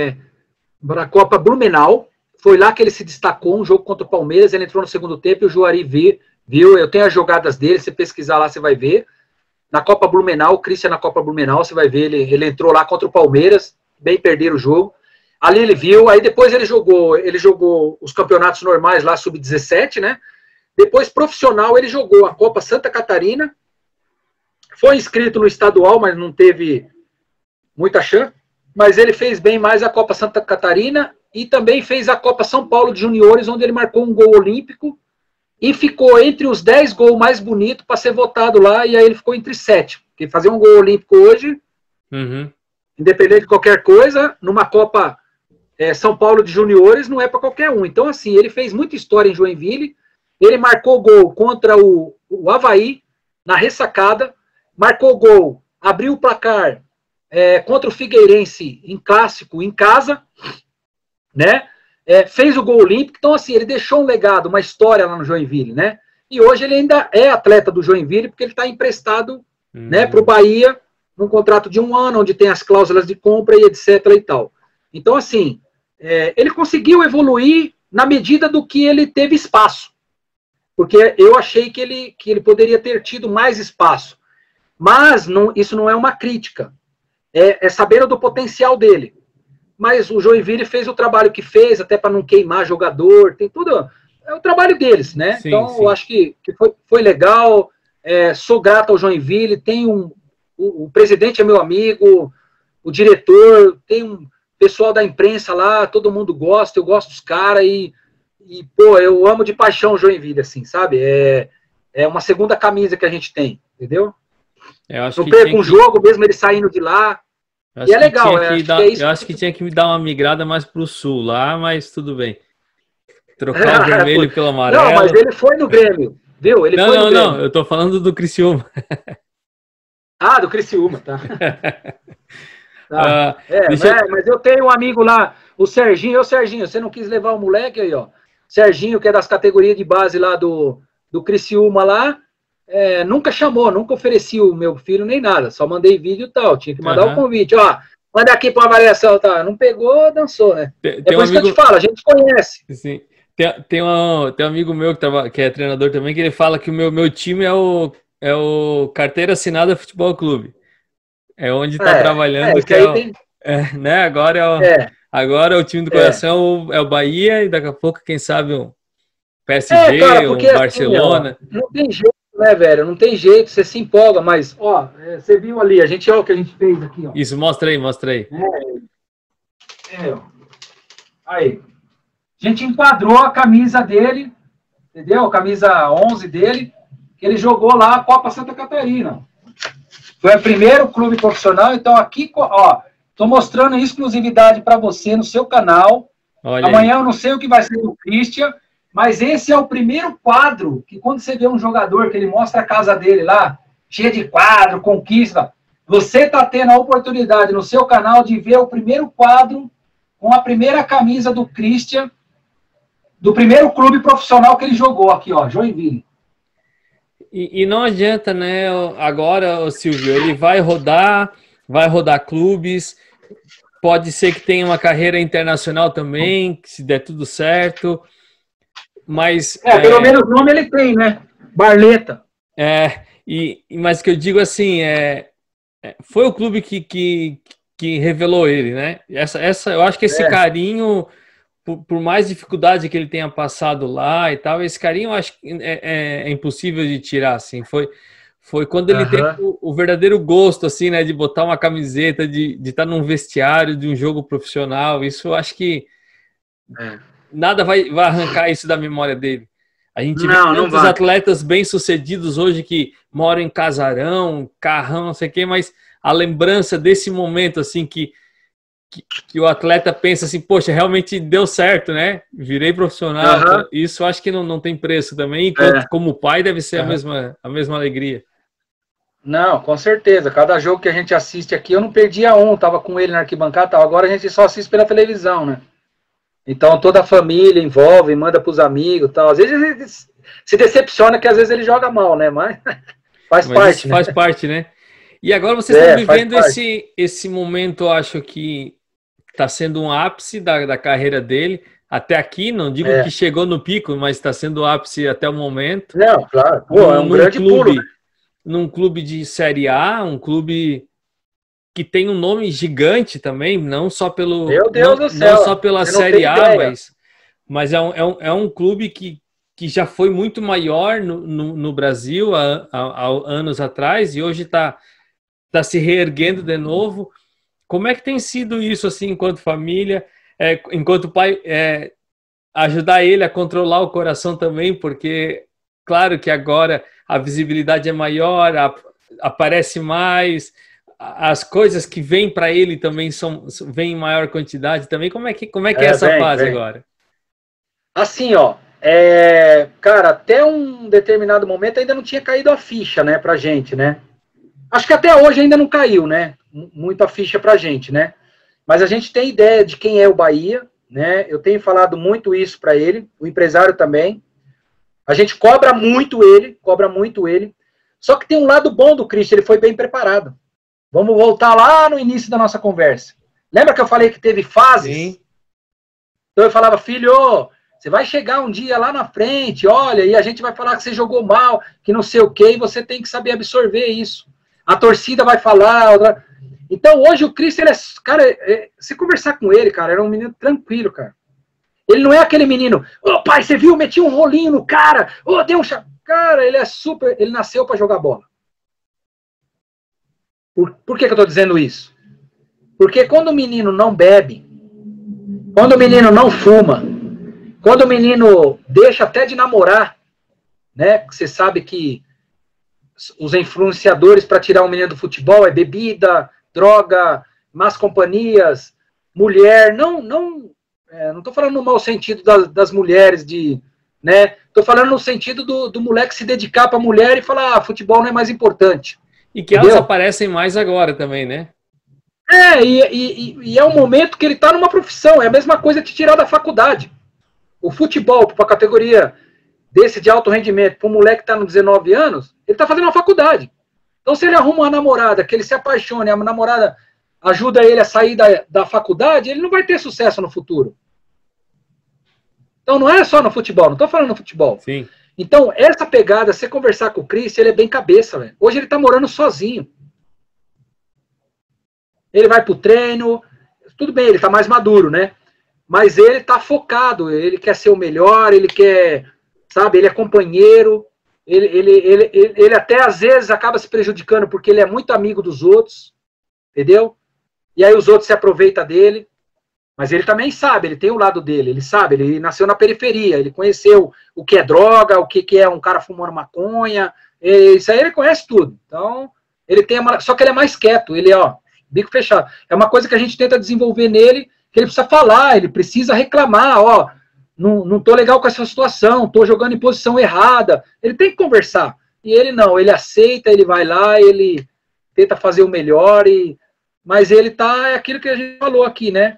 Copa Blumenau, foi lá que ele se destacou, um jogo contra o Palmeiras, ele entrou no segundo tempo e o Juari viu, eu tenho as jogadas dele, se pesquisar lá você vai ver, na Copa Blumenau, o Christian na Copa Blumenau, você vai ver, ele entrou lá contra o Palmeiras, bem perder o jogo, ali ele viu, aí depois ele jogou os campeonatos normais lá, sub-17, né, depois profissional ele jogou a Copa Santa Catarina, foi inscrito no estadual, mas não teve muita chance. Mas ele fez bem mais a Copa Santa Catarina e também fez a Copa São Paulo de Juniores, onde ele marcou um gol olímpico e ficou entre os 10 gols mais bonitos para ser votado lá, e aí ele ficou entre 7. Porque fazer um gol olímpico hoje, independente de qualquer coisa, numa Copa São Paulo de Juniores, não é para qualquer um. Então, assim, ele fez muita história em Joinville, ele marcou gol contra o Avaí, na ressacada, marcou gol, abriu o placar contra o Figueirense em clássico, em casa, né? Fez o gol olímpico. Então, assim, ele deixou um legado, uma história lá no Joinville, né? e hoje ele ainda é atleta do Joinville, porque ele está emprestado, né, para o Bahia, num contrato de 1 ano, onde tem as cláusulas de compra e etc. e tal. Então, assim, ele conseguiu evoluir na medida do que ele teve espaço, porque eu achei que ele poderia ter tido mais espaço, mas isso não é uma crítica, é sabendo do potencial dele. Mas o Joinville fez o trabalho que fez, até para não queimar jogador, tem tudo, é o trabalho deles, né? Sim, então, sim. Eu acho que foi legal, sou grato ao Joinville, tem o presidente é meu amigo, o diretor, tem um pessoal da imprensa lá, todo mundo gosta, eu gosto dos caras, e pô, eu amo de paixão o Joinville, assim, sabe? É uma segunda camisa que a gente tem, entendeu? Não perco um jogo, mesmo ele saindo de lá. E é legal, eu acho que tinha que me dar uma migrada mais pro sul lá, mas tudo bem. Trocar o vermelho pelo amarelo. Não, mas ele foi no Grêmio, viu? Ele foi no Grêmio. Não, eu tô falando do Criciúma. Ah, do Criciúma, tá. Tá. Mas eu tenho um amigo lá, o Serginho. Serginho, você não quis levar o moleque aí, ó. Serginho, que é das categorias de base lá do Criciúma lá, nunca chamou, nunca ofereci o meu filho nem nada, só mandei vídeo e tal, tinha que mandar o convite, ó, manda aqui para avaliação, tá? Não pegou, dançou, né? Tem por isso que eu te falo, a gente conhece. Sim. Tem um amigo meu que é treinador também, que ele fala que o meu time é o Carteira Assinada Futebol Clube. É onde está trabalhando, né? Agora o time do coração é o Bahia, e daqui a pouco, quem sabe, o PSG, cara, o Barcelona. Assim, não tem jeito, né, velho? Não tem jeito, você se empolga, mas, ó, você viu ali, olha o que a gente fez aqui, ó. Isso, mostra aí. Aí. A gente enquadrou a camisa dele, entendeu? A camisa 11 dele, que ele jogou lá a Copa Santa Catarina. Foi o primeiro clube profissional, então aqui, ó, tô mostrando a exclusividade para você no seu canal. Olha amanhã aí. Eu não sei o que vai ser do Christian, mas esse é o primeiro quadro que quando você vê um jogador que ele mostra a casa dele lá, cheia de quadro, conquista, você tá tendo a oportunidade no seu canal de ver o primeiro quadro com a primeira camisa do Christian, do primeiro clube profissional que ele jogou aqui, ó, Joinville. E não adianta, né, agora, Silvio, ele vai rodar clubes, pode ser que tenha uma carreira internacional também, se der tudo certo, mas... pelo menos o nome ele tem, né? Barleta. Mas o que eu digo assim, foi o clube que revelou ele, né? Eu acho que esse carinho... Por mais dificuldade que ele tenha passado lá e tal, esse carinho eu acho que é impossível de tirar, assim. Foi quando ele teve o verdadeiro gosto, assim, né, de botar uma camiseta, de estar num vestiário de um jogo profissional. Isso eu acho que nada vai arrancar isso da memória dele. A gente vê muitos atletas bem-sucedidos hoje que moram em casarão, carrão, não sei o quê, mas a lembrança desse momento, assim, que o atleta pensa assim, poxa, realmente deu certo, né? Virei profissional. Isso eu acho que não tem preço também. Enquanto como pai deve ser a mesma alegria. Não, com certeza. Cada jogo que a gente assiste aqui, eu não perdia tava com ele na arquibancada, tal. Agora a gente só assiste pela televisão, né? Então toda a família envolve, manda pros amigos, tal. Às vezes a gente se decepciona que às vezes ele joga mal, né? Mas faz parte, né? Faz parte, né? E agora vocês estão vivendo esse momento, acho que está sendo um ápice da carreira dele. Até aqui, não digo que chegou no pico, mas está sendo o ápice até o momento. Não, claro. Pô, é um grande pulo, né? Num clube de Série A, um clube que tem um nome gigante também, não só pelo... Meu Deus do céu! Não só pela Série A, mas é um clube que já foi muito maior no Brasil há anos atrás, e hoje está se reerguendo de novo. Como é que tem sido isso, assim, enquanto família, enquanto pai, ajudar ele a controlar o coração também, porque, claro que agora a visibilidade é maior, aparece mais, as coisas que vêm para ele também vêm em maior quantidade também. Como é que é essa fase agora? Assim, ó, cara, até um determinado momento ainda não tinha caído a ficha, né, pra gente, né? Acho que até hoje ainda não caiu, né? Muito a ficha pra gente, né? Mas a gente tem ideia de quem é o Bahia, né? Eu tenho falado muito isso para ele, o empresário também. A gente cobra muito ele. Só que tem um lado bom do Christian, ele foi bem preparado. Vamos voltar lá no início da nossa conversa. Lembra que eu falei que teve fases? Sim. Então eu falava, filho, você vai chegar um dia lá na frente, olha, e a gente vai falar que você jogou mal, que não sei o quê, e você tem que saber absorver isso. A torcida vai falar. Então hoje o Christian, ele é, cara, se conversar com ele, cara, era um menino tranquilo, cara. Ele não é aquele menino, pai, você viu, meti um rolinho no cara, deu um cara, ele é super, ele nasceu para jogar bola. Por que eu tô dizendo isso? Porque quando o menino não bebe, quando o menino não fuma, quando o menino deixa até de namorar, né? Você sabe que os influenciadores para tirar o menino do futebol é bebida, droga, más companhias, mulher, não estou falando no mau sentido das mulheres, né? Estou falando no sentido do moleque se dedicar para a mulher e falar, futebol não é mais importante. E que elas aparecem mais agora também, né? E é um momento que ele está numa profissão, é a mesma coisa de tirar da faculdade. O futebol, para a categoria desse de alto rendimento, para um moleque que está nos 19 anos, ele está fazendo uma faculdade. Então, se ele arruma uma namorada, que ele se apaixone, a namorada ajuda ele a sair da faculdade, ele não vai ter sucesso no futuro. Então, não é só no futebol, não estou falando no futebol. Sim. Então, essa pegada, você conversar com o Chris, ele é bem cabeça, velho. Hoje ele está morando sozinho. Ele vai pro treino, tudo bem, ele está mais maduro, né? Mas ele está focado, ele quer ser o melhor, ele quer, sabe, ele é companheiro, ele até às vezes acaba se prejudicando porque ele é muito amigo dos outros, entendeu? E aí os outros se aproveitam dele, mas ele também sabe, ele tem o lado dele, ele sabe, ele nasceu na periferia, ele conheceu o que é droga, o que é um cara fumando maconha, isso aí ele conhece tudo. Então, ele tem só que ele é mais quieto, ele bico fechado. É uma coisa que a gente tenta desenvolver nele, que ele precisa falar, ele precisa reclamar, não tô legal com essa situação, tô jogando em posição errada. Ele tem que conversar. E ele não, ele aceita, ele vai lá, ele tenta fazer o melhor, mas ele é aquilo que a gente falou aqui, né?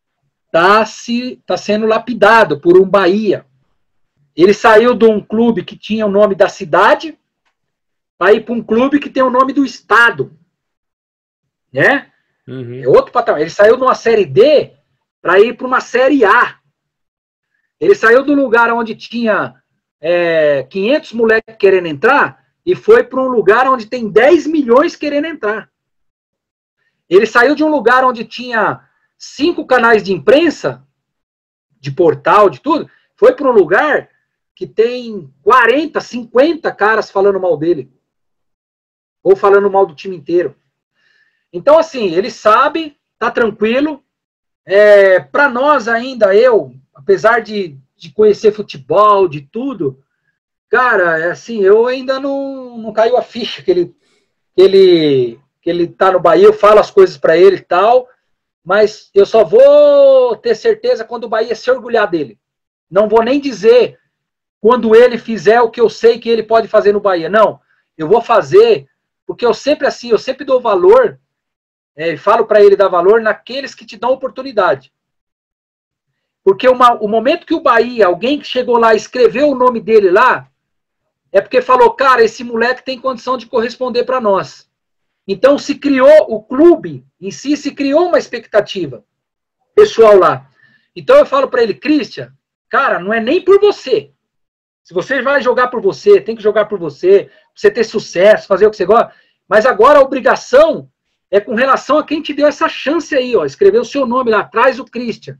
Tá sendo lapidado por um Bahia. Ele saiu de um clube que tinha o nome da cidade para ir para um clube que tem o nome do estado. Né? Uhum. É outro patamar. Ele saiu de uma série D para ir para uma série A. Ele saiu do lugar onde tinha 500 moleques querendo entrar e foi para um lugar onde tem 10 milhões querendo entrar. Ele saiu de um lugar onde tinha 5 canais de imprensa, de portal, de tudo, foi para um lugar que tem 40, 50 caras falando mal dele. Ou falando mal do time inteiro. Então, assim, ele sabe, tá tranquilo. Para nós ainda, apesar de conhecer futebol, de tudo, cara, assim, eu ainda não caiu a ficha que ele tá no Bahia, eu falo as coisas para ele e tal, mas eu só vou ter certeza quando o Bahia se orgulhar dele. Não vou nem dizer quando ele fizer o que eu sei que ele pode fazer no Bahia. Não, eu vou fazer, porque eu sempre dou valor, falo para ele dar valor naqueles que te dão oportunidade. Porque o momento que o Bahia, alguém que chegou lá, escreveu o nome dele lá, é porque falou, cara, esse moleque tem condição de corresponder para nós. Então se criou, o clube em si se criou uma expectativa pessoal lá. Então eu falo para ele, Christian, cara, não é nem por você. Se você vai jogar por você, tem que jogar por você ter sucesso, fazer o que você gosta. Mas agora a obrigação é com relação a quem te deu essa chance aí, escrever o seu nome lá atrás, o Christian.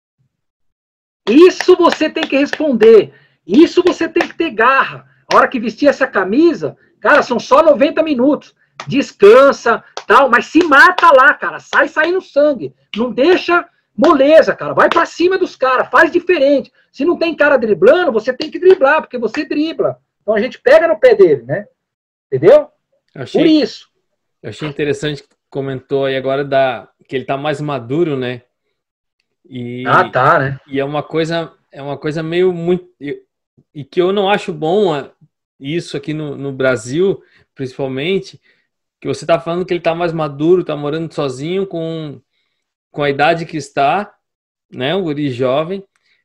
Isso você tem que responder. Isso você tem que ter garra. A hora que vestir essa camisa, cara, são só 90 minutos. Descansa, tal, mas se mata lá, cara. Sai saindo sangue. Não deixa moleza, cara. Vai pra cima dos caras, faz diferente. Se não tem cara driblando, você tem que driblar, porque você dribla. Então a gente pega no pé dele, né? Entendeu? Por isso. Eu achei interessante que comentou aí agora que ele tá mais maduro, né? Tá, né? E é uma coisa meio muito... E que eu não acho bom isso aqui no Brasil, principalmente, que você tá falando que ele tá mais maduro, tá morando sozinho com a idade que está, né? Um guri jovem,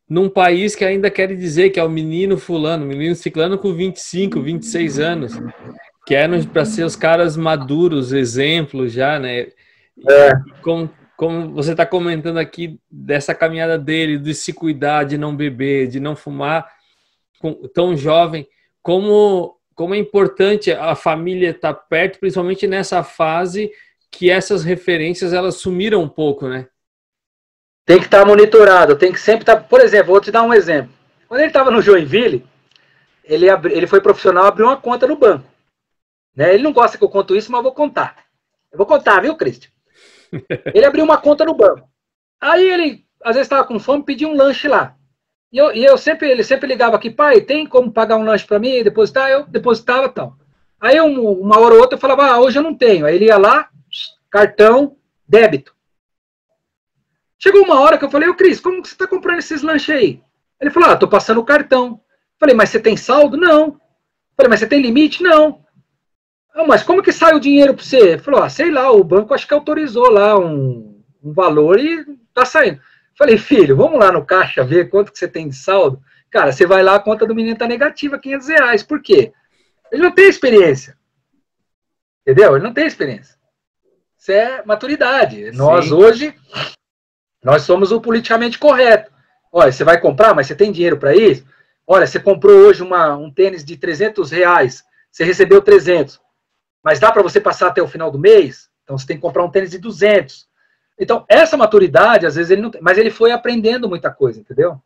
num país que ainda quer dizer que é o menino fulano, menino ciclano com 25, 26 anos, que eram para ser os caras maduros, exemplos já, né? E como você está comentando aqui dessa caminhada dele, de se cuidar, de não beber, de não fumar, tão jovem, como é importante a família estar perto, principalmente nessa fase que essas referências elas sumiram um pouco, né? Tem que estar monitorado, tem que sempre estar... Por exemplo, vou te dar um exemplo. Quando ele estava no Joinville, ele foi profissional, abriu uma conta no banco. Né? Ele não gosta que eu conto isso, mas eu vou contar. Eu vou contar, viu, Cristian? Ele abriu uma conta no banco. Aí ele, às vezes, estava com fome, pedia um lanche lá. E ele sempre ligava aqui, pai, tem como pagar um lanche para mim e depositar? Eu depositava e tal. Aí uma hora ou outra eu falava, hoje eu não tenho. Aí ele ia lá, cartão, débito. Chegou uma hora que eu falei, Cris, como que você está comprando esses lanches aí? Ele falou, tô passando o cartão. Falei, mas você tem saldo? Não. Falei, mas você tem limite? Não. Mas como que sai o dinheiro para você? Ele falou, sei lá, o banco acho que autorizou lá um valor e tá saindo. Falei, filho, vamos lá no caixa ver quanto que você tem de saldo. Cara, você vai lá, a conta do menino tá negativa, R$500. Por quê? Ele não tem experiência. Entendeu? Ele não tem experiência. Isso é maturidade. Sim. Nós hoje, nós somos o politicamente correto. Olha, você vai comprar, mas você tem dinheiro para isso? Olha, você comprou hoje um tênis de R$300, você recebeu 300. Mas dá para você passar até o final do mês? Então você tem que comprar um tênis de 200. Então, essa maturidade, às vezes ele não tem, mas ele foi aprendendo muita coisa, entendeu?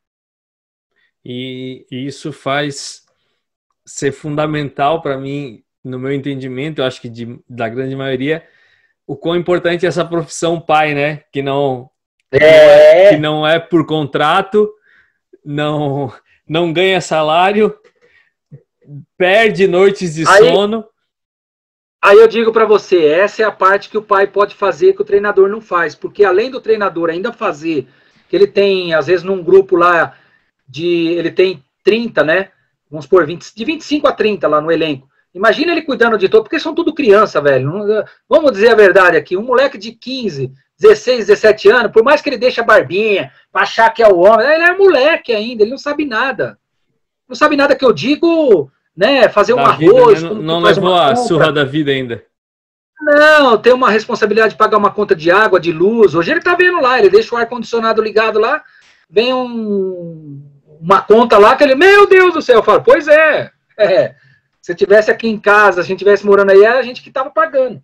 E isso faz ser fundamental para mim, no meu entendimento, eu acho que da grande maioria, o quão importante é essa profissão pai, né? Que não é por contrato, não ganha salário, perde noites de sono. Aí eu digo para você, essa é a parte que o pai pode fazer que o treinador não faz, porque além do treinador ainda fazer, que ele tem, às vezes num grupo lá, ele tem 30, né? Vamos supor, de 25 a 30 lá no elenco. Imagina ele cuidando de todo, porque são tudo criança, velho. Vamos dizer a verdade aqui, um moleque de 15, 16, 17 anos, por mais que ele deixe a barbinha, pra achar que é o homem, ele é moleque ainda, ele não sabe nada. Não sabe nada que eu digo... Né, fazer um arroz... Né? Não levou a surra da vida ainda. Não, tem uma responsabilidade de pagar uma conta de água, de luz. Hoje ele tá vendo lá, ele deixa o ar-condicionado ligado lá, vem uma conta lá que ele... Meu Deus do céu, eu falo, pois é. Se tivesse aqui em casa, se a gente tivesse morando aí, era a gente que tava pagando.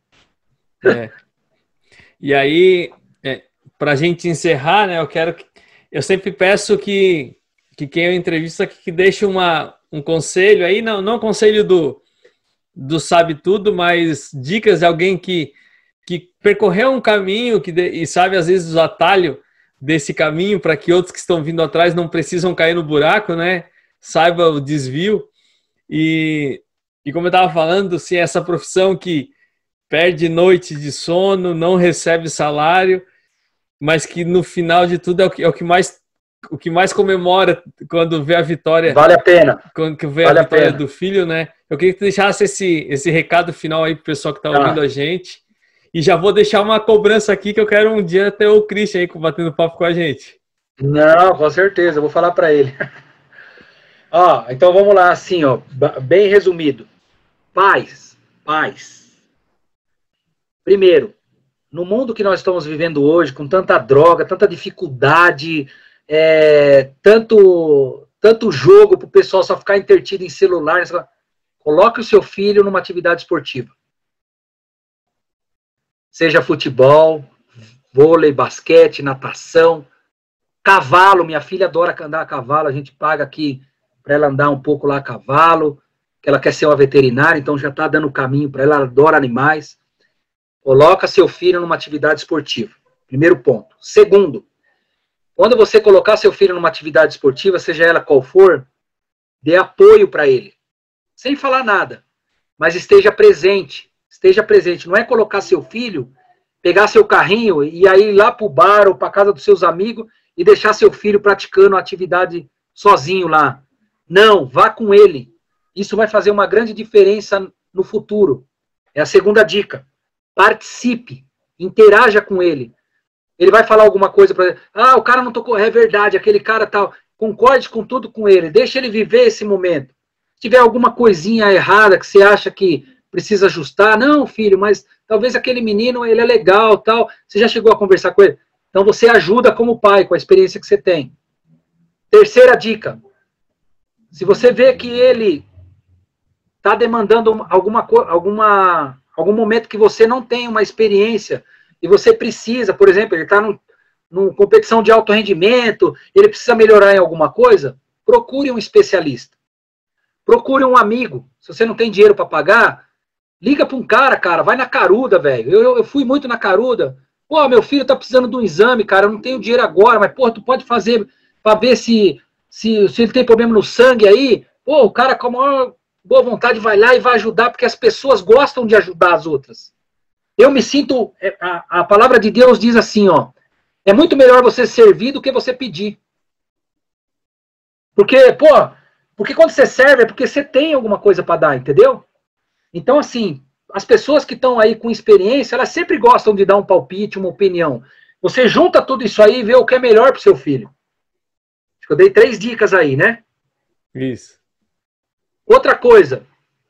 E aí, pra gente encerrar, né, eu sempre peço que quem eu entrevisto aqui que deixe um conselho aí, não conselho do sabe tudo, mas dicas de alguém que percorreu um caminho e sabe às vezes o atalho desse caminho para que outros que estão vindo atrás não precisam cair no buraco, né? Saiba o desvio. E como eu estava falando, assim, essa profissão que perde noite de sono, não recebe salário, mas que no final de tudo é o que mais comemora quando vê a vitória. Vale a pena. Quando vê a vitória do filho, né? Eu queria que tu deixasse esse recado final aí pro pessoal que tá ouvindo a gente. E já vou deixar uma cobrança aqui que eu quero um dia ter o Christian aí batendo papo com a gente. Não, com certeza, eu vou falar para ele. Então vamos lá, assim, bem resumido. Pais. Primeiro, no mundo que nós estamos vivendo hoje, com tanta droga, tanta dificuldade... tanto jogo para o pessoal só ficar entretido em celular. Coloque o seu filho numa atividade esportiva. Seja futebol, vôlei, basquete, natação, cavalo. Minha filha adora andar a cavalo, a gente paga aqui para ela andar um pouco lá a cavalo, que ela quer ser uma veterinária, então já está dando caminho para ela, ela adora animais. Coloca seu filho numa atividade esportiva. Primeiro ponto. Segundo, quando você colocar seu filho numa atividade esportiva, seja ela qual for, dê apoio para ele. Sem falar nada. Mas esteja presente. Esteja presente. Não é colocar seu filho, pegar seu carrinho e aí ir lá para o bar ou para casa dos seus amigos e deixar seu filho praticando a atividade sozinho lá. Não, vá com ele. Isso vai fazer uma grande diferença no futuro. É a segunda dica. Participe. Interaja com ele. Ele vai falar alguma coisa para ele. Ah, o cara não tocou. É verdade, aquele cara tal. Concorde com tudo com ele. Deixa ele viver esse momento. Se tiver alguma coisinha errada que você acha que precisa ajustar, não, filho, mas talvez aquele menino, ele é legal, tal. Você já chegou a conversar com ele? Então você ajuda como pai, com a experiência que você tem. Terceira dica. Se você vê que ele está demandando algum momento que você não tem uma experiência e você precisa, por exemplo, ele está numa competição de alto rendimento, ele precisa melhorar em alguma coisa, procure um especialista. Procure um amigo. Se você não tem dinheiro para pagar, liga para um cara, vai na Caruda, velho. Eu fui muito na Caruda. Pô, meu filho tá precisando de um exame, cara, eu não tenho dinheiro agora, mas, pô, tu pode fazer para ver se ele tem problema no sangue aí. Pô, o cara com a maior boa vontade vai lá e vai ajudar, porque as pessoas gostam de ajudar as outras. Eu me sinto, a palavra de Deus diz assim, ó, é muito melhor você servir do que você pedir. Porque quando você serve é porque você tem alguma coisa para dar, entendeu? Então, assim, as pessoas que estão aí com experiência, elas sempre gostam de dar um palpite, uma opinião. Você junta tudo isso aí e vê o que é melhor para o seu filho. Acho que eu dei 3 dicas aí, né? Isso. Outra coisa,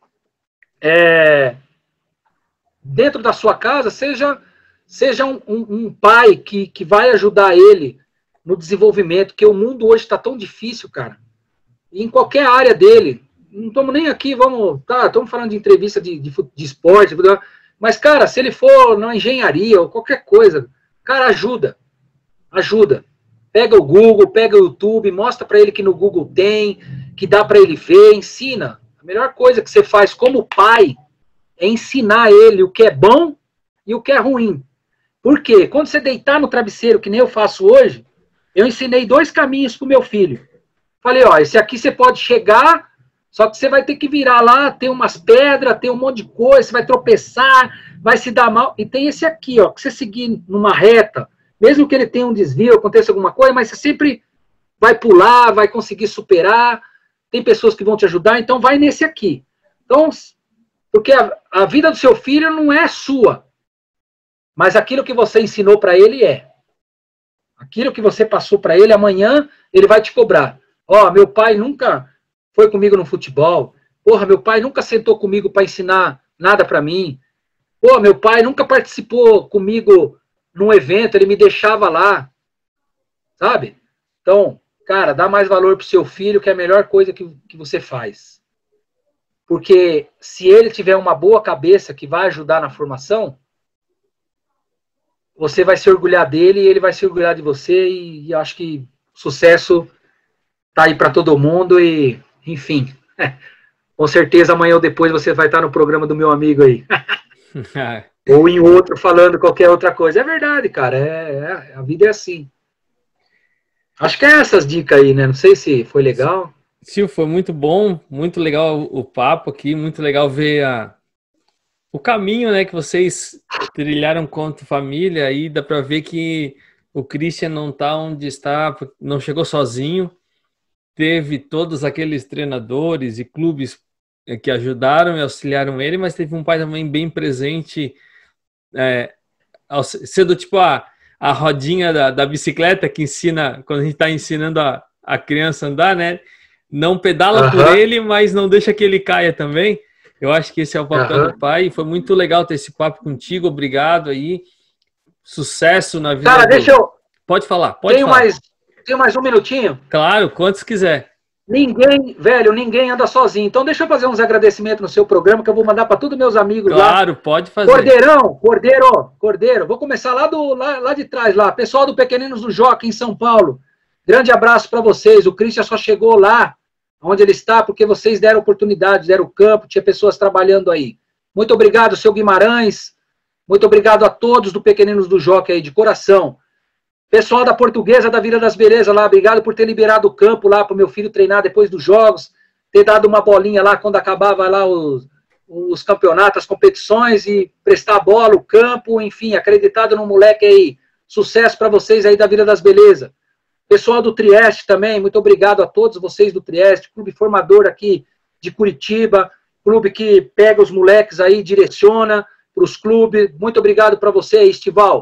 dentro da sua casa, seja um pai que vai ajudar ele no desenvolvimento, porque o mundo hoje está tão difícil, cara. E em qualquer área dele. Não estamos nem aqui, estamos falando de entrevista de esporte, mas, cara, se ele for na engenharia ou qualquer coisa, cara, ajuda. Pega o Google, pega o YouTube, mostra para ele que no Google tem, que dá para ele ver, ensina. A melhor coisa que você faz como pai é ensinar ele o que é bom e o que é ruim. Por quê? Quando você deitar no travesseiro, que nem eu faço hoje, eu ensinei 2 caminhos pro meu filho. Falei, ó, esse aqui você pode chegar, só que você vai ter que virar lá, tem umas pedras, tem um monte de coisa, você vai tropeçar, vai se dar mal. E tem esse aqui, ó, que você seguir numa reta, mesmo que ele tenha um desvio, aconteça alguma coisa, mas você sempre vai pular, vai conseguir superar, tem pessoas que vão te ajudar, então vai nesse aqui. Então, porque a vida do seu filho não é sua, mas aquilo que você ensinou para ele é. Aquilo que você passou para ele, amanhã ele vai te cobrar. Ó, meu pai nunca foi comigo no futebol. Porra, meu pai nunca sentou comigo para ensinar nada para mim. Pô, meu pai nunca participou comigo num evento, ele me deixava lá. Sabe? Então, cara, dá mais valor pro seu filho, que é a melhor coisa que você faz. Porque se ele tiver uma boa cabeça que vai ajudar na formação, você vai se orgulhar dele e ele vai se orgulhar de você, e eu acho que sucesso tá aí para todo mundo e, enfim, com certeza amanhã ou depois você vai estar no programa do meu amigo aí. Ou em outro falando qualquer outra coisa. É verdade, cara, a vida é assim. Acho que é essas dicas aí, né? Não sei se foi legal. Sim, foi muito bom, muito legal o papo aqui, muito legal ver o caminho, né, que vocês trilharam quanto família. Aí dá para ver que o Christian não está onde está, não chegou sozinho. Teve todos aqueles treinadores e clubes que ajudaram e auxiliaram ele, mas teve um pai também bem presente, sendo tipo a rodinha da bicicleta que ensina, quando a gente está ensinando a criança a andar, né? Não pedala por ele, mas não deixa que ele caia também. Eu acho que esse é o papel do pai, e foi muito legal ter esse papo contigo, obrigado aí, sucesso na vida. Cara, deixa eu... Pode falar, pode falar. Tenho mais um minutinho? Claro, quantos quiser. Ninguém anda sozinho. Então deixa eu fazer uns agradecimentos no seu programa, que eu vou mandar para todos meus amigos lá. Claro, pode fazer. Cordeiro. Vou começar lá de trás, lá. Pessoal do Pequeninos do Jockey em São Paulo. Grande abraço para vocês. O Christian só chegou lá onde ele está porque vocês deram oportunidade, deram campo, tinha pessoas trabalhando aí. Muito obrigado, seu Guimarães. Muito obrigado a todos do Pequeninos do Jockey aí, de coração. Pessoal da Portuguesa da Vila das Belezas lá, obrigado por ter liberado o campo lá para o meu filho treinar depois dos jogos, ter dado uma bolinha lá quando acabava lá os campeonatos, as competições, e prestar a bola, o campo, enfim, acreditado no moleque aí. Sucesso para vocês aí da Vila das Belezas. Pessoal do Trieste também, muito obrigado a todos vocês do Trieste, clube formador aqui de Curitiba, clube que pega os moleques aí, direciona para os clubes. Muito obrigado para você, Estival.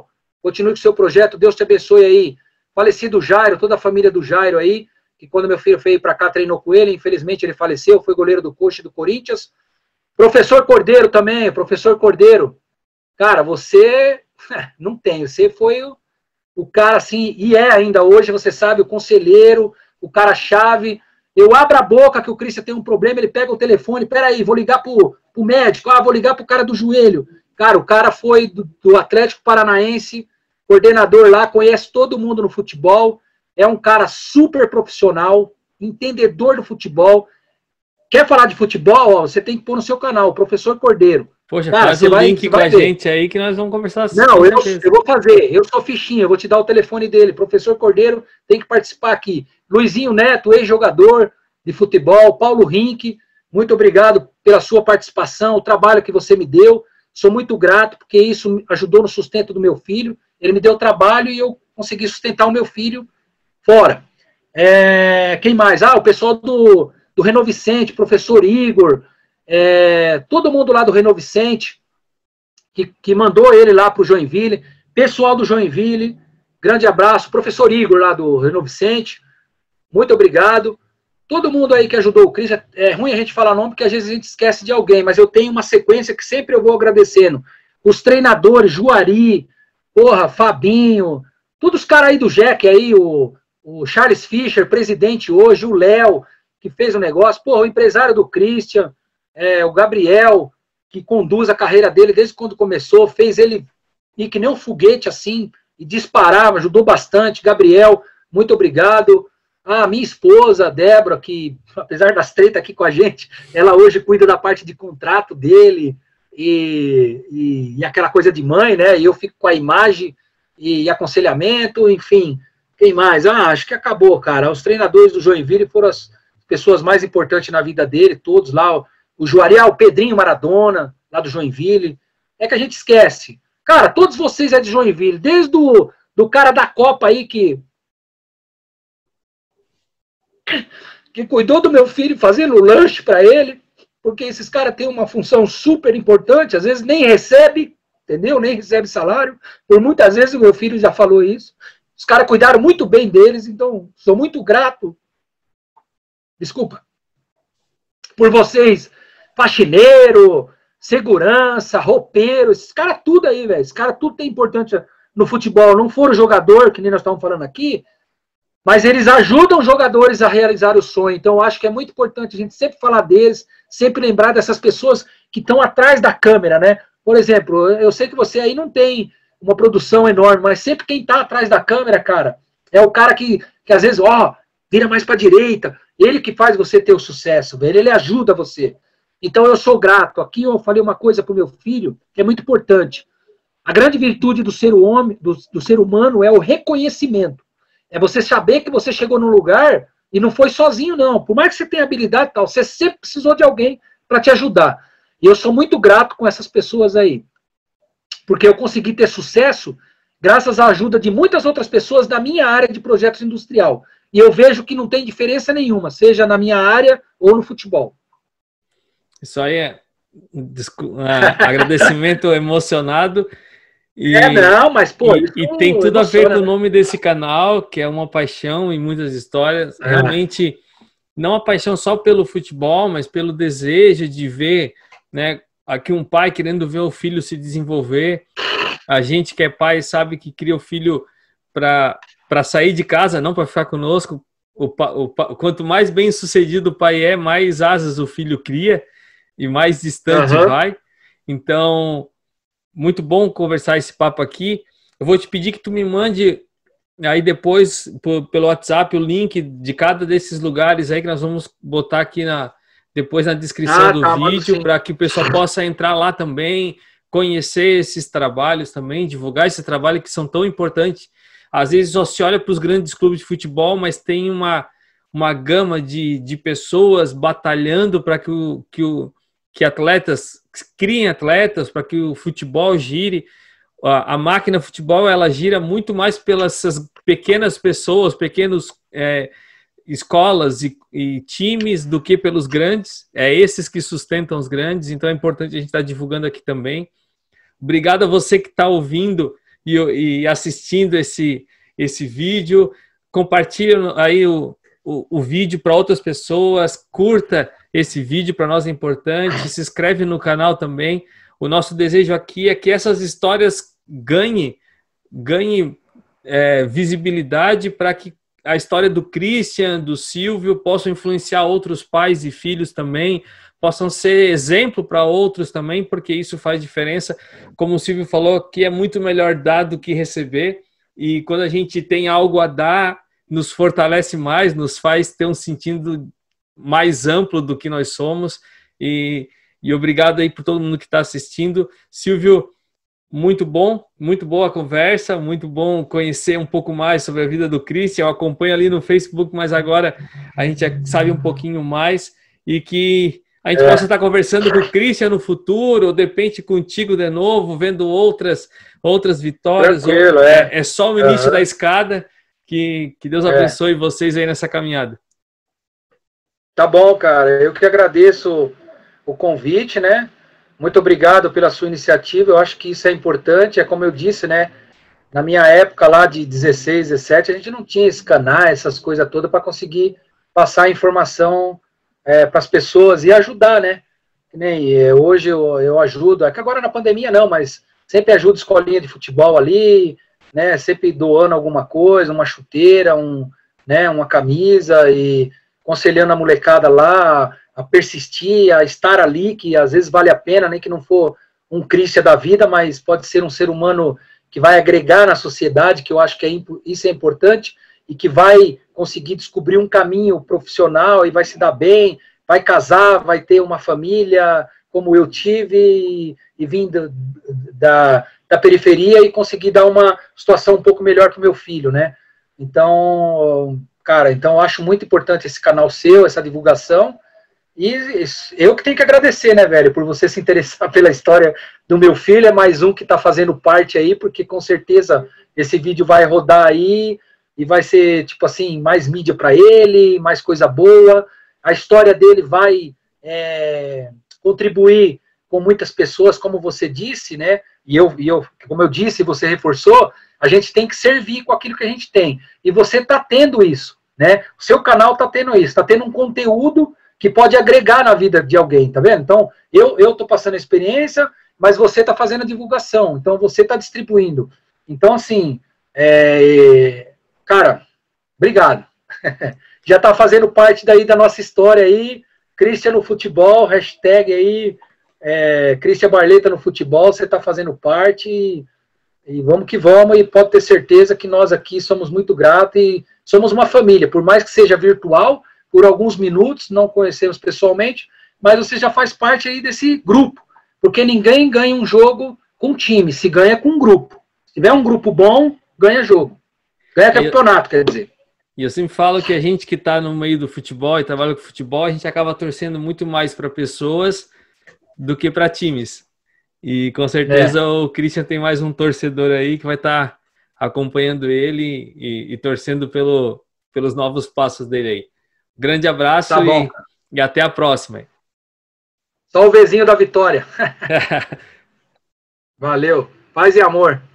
continue com o seu projeto, Deus te abençoe aí. Falecido Jairo, toda a família do Jairo aí, que quando meu filho veio para cá, treinou com ele, infelizmente ele faleceu, foi goleiro do Coxa e do Corinthians. Professor Cordeiro também, professor Cordeiro. Cara, você não tem, você foi o cara assim, e é ainda hoje, você sabe, o conselheiro, o cara-chave. Eu abro a boca que o Christian tem um problema, ele pega o telefone, peraí, vou ligar pro médico, vou ligar pro cara do joelho. Cara, o cara foi do Atlético Paranaense, coordenador lá, conhece todo mundo no futebol, é um cara super profissional, entendedor do futebol. Quer falar de futebol? Ó, você tem que pôr no seu canal, o professor Cordeiro. Poxa, cara, faz o link com a gente aí que nós vamos conversar assim. Não, eu vou fazer, eu sou fichinha, eu vou te dar o telefone dele. Professor Cordeiro tem que participar aqui. Luizinho Neto, ex-jogador de futebol, Paulo Rink, muito obrigado pela sua participação, o trabalho que você me deu. Sou muito grato, porque isso ajudou no sustento do meu filho. Ele me deu trabalho e eu consegui sustentar o meu filho fora. Quem mais? O pessoal do Renovicente, professor Igor, todo mundo lá do Renovicente, que mandou ele lá para o Joinville. Pessoal do Joinville, grande abraço. Professor Igor lá do Renovicente, muito obrigado. Todo mundo aí que ajudou o Cris, é ruim a gente falar nome, porque às vezes a gente esquece de alguém, mas eu tenho uma sequência que sempre eu vou agradecendo. Os treinadores, Juari, Fabinho, todos os caras aí do Jack aí, o Charles Fischer, presidente hoje, o Léo, que fez o negócio, o empresário do Christian, o Gabriel, que conduz a carreira dele desde quando começou, fez ele ir que nem um foguete assim, e disparava, ajudou bastante. Gabriel, muito obrigado. Minha esposa, Débora, que apesar das tretas aqui com a gente, ela hoje cuida da parte de contrato dele e aquela coisa de mãe, né? E eu fico com a imagem e aconselhamento, enfim. Quem mais? Acho que acabou, cara. Os treinadores do Joinville foram as pessoas mais importantes na vida dele, todos lá. O Juari, o Pedrinho Maradona, lá do Joinville. É que a gente esquece. Cara, todos vocês é de Joinville, desde do cara da Copa aí que cuidou do meu filho fazendo lanche para ele, porque esses caras têm uma função super importante, às vezes nem recebe, entendeu? Nem recebe salário. Por muitas vezes o meu filho já falou isso. Os caras cuidaram muito bem deles, então sou muito grato. Desculpa. Por vocês, faxineiro, segurança, roupeiro, esses caras tudo aí, velho. Esses caras tudo tem importância no futebol. Não foram jogador, que nem nós estamos falando aqui, mas eles ajudam os jogadores a realizar o sonho. Então, eu acho que é muito importante a gente sempre falar deles, sempre lembrar dessas pessoas que estão atrás da câmera, né? Por exemplo, eu sei que você aí não tem uma produção enorme, mas sempre quem está atrás da câmera, cara, é o cara que às vezes, vira mais para a direita. Ele que faz você ter o sucesso, velho. Ele ajuda você. Então, eu sou grato. Aqui eu falei uma coisa para o meu filho que é muito importante. A grande virtude do ser humano é o reconhecimento. É você saber que você chegou num lugar e não foi sozinho, não. Por mais que você tenha habilidade e tal, você sempre precisou de alguém para te ajudar. E eu sou muito grato com essas pessoas aí. Porque eu consegui ter sucesso graças à ajuda de muitas outras pessoas da minha área de projetos industrial. E eu vejo que não tem diferença nenhuma, seja na minha área ou no futebol. Isso aí é agradecimento emocionado. Não, mas pô... E tem tudo a ver com o nome desse canal, que é uma paixão e muitas histórias. Realmente, não a paixão só pelo futebol, mas pelo desejo de ver, né, aqui um pai querendo ver o filho se desenvolver. A gente que é pai sabe que cria o filho para sair de casa, não para ficar conosco. Quanto mais bem sucedido o pai é, mais asas o filho cria e mais distante vai. Então... muito bom conversar esse papo aqui. Eu vou te pedir que tu me mande aí depois, pelo WhatsApp, o link de cada desses lugares aí que nós vamos botar aqui depois na descrição do vídeo, para que o pessoal possa entrar lá também, conhecer esses trabalhos também, divulgar esse trabalho que são tão importantes. Às vezes só se olha para os grandes clubes de futebol, mas tem uma gama de pessoas batalhando para que atletas criem atletas, para que o futebol gire. A máquina futebol, ela gira muito mais pelas pequenas pessoas, pequenas escolas e times do que pelos grandes. É esses que sustentam os grandes, então é importante a gente estar divulgando aqui também. Obrigado a você que está ouvindo e assistindo esse vídeo. Compartilhe aí o vídeo para outras pessoas, curta esse vídeo, para nós é importante, se inscreve no canal também. O nosso desejo aqui é que essas histórias ganhem visibilidade, para que a história do Christian, do Silvio, possam influenciar outros pais e filhos também, possam ser exemplo para outros também, porque isso faz diferença. Como o Silvio falou, que é muito melhor dar do que receber, e quando a gente tem algo a dar, nos fortalece mais, nos faz ter um sentido mais amplo do que nós somos, e obrigado aí por todo mundo que está assistindo. Silvio, muito bom, muito boa a conversa, muito bom conhecer um pouco mais sobre a vida do Christian. Eu acompanho ali no Facebook, mas agora a gente já sabe um pouquinho mais, e que a gente possa estar conversando com o Christian no futuro, ou de repente contigo de novo, vendo outras vitórias. Tranquilo, é só o início da escada. Que Deus abençoe vocês aí nessa caminhada. Tá bom, cara. Eu que agradeço o convite, né? Muito obrigado pela sua iniciativa. Eu acho que isso é importante. É como eu disse, né? Na minha época lá de 16, 17, a gente não tinha esse canal, essas coisas todas, para conseguir passar a informação para as pessoas e ajudar, né? Que nem hoje eu ajudo. É que agora na pandemia não, mas sempre ajudo escolinha de futebol ali, né? Sempre doando alguma coisa, uma chuteira, uma camisa, e aconselhando a molecada lá a persistir, a estar ali, que às vezes vale a pena, nem que não for um Christian da vida, mas pode ser um ser humano que vai agregar na sociedade, que eu acho que isso é importante, e que vai conseguir descobrir um caminho profissional e vai se dar bem, vai casar, vai ter uma família, como eu tive, e vim da periferia e conseguir dar uma situação um pouco melhor para o meu filho, né? Então, cara, eu acho muito importante esse canal seu, essa divulgação, e eu que tenho que agradecer, né, velho, por você se interessar pela história do meu filho. É mais um que tá fazendo parte aí, porque com certeza esse vídeo vai rodar aí e vai ser, tipo assim, mais mídia para ele, mais coisa boa. A história dele vai contribuir com muitas pessoas, como você disse, né? E como eu disse, você reforçou, a gente tem que servir com aquilo que a gente tem. E você tá tendo isso, né? O seu canal tá tendo isso, tá tendo um conteúdo que pode agregar na vida de alguém, tá vendo? Então, eu tô passando a experiência, mas você tá fazendo a divulgação, então você tá distribuindo. Então, assim, cara, obrigado. Já tá fazendo parte daí da nossa história aí, Christian no futebol, hashtag aí, Christian Barleta no futebol, você tá fazendo parte, e vamos que vamos, e pode ter certeza que nós aqui somos muito gratos, e somos uma família, por mais que seja virtual, por alguns minutos, não conhecemos pessoalmente, mas você já faz parte aí desse grupo, porque ninguém ganha um jogo com time, se ganha com um grupo. Se tiver um grupo bom, ganha jogo. Ganha campeonato, quer dizer. E eu sempre falo que a gente que está no meio do futebol e trabalha com futebol, a gente acaba torcendo muito mais para pessoas do que para times. E com certeza o Christian tem mais um torcedor aí que vai estar acompanhando ele e torcendo pelos novos passos dele aí. Grande abraço, tá bom, e até a próxima. Só o vizinho da vitória. Valeu. Paz e amor.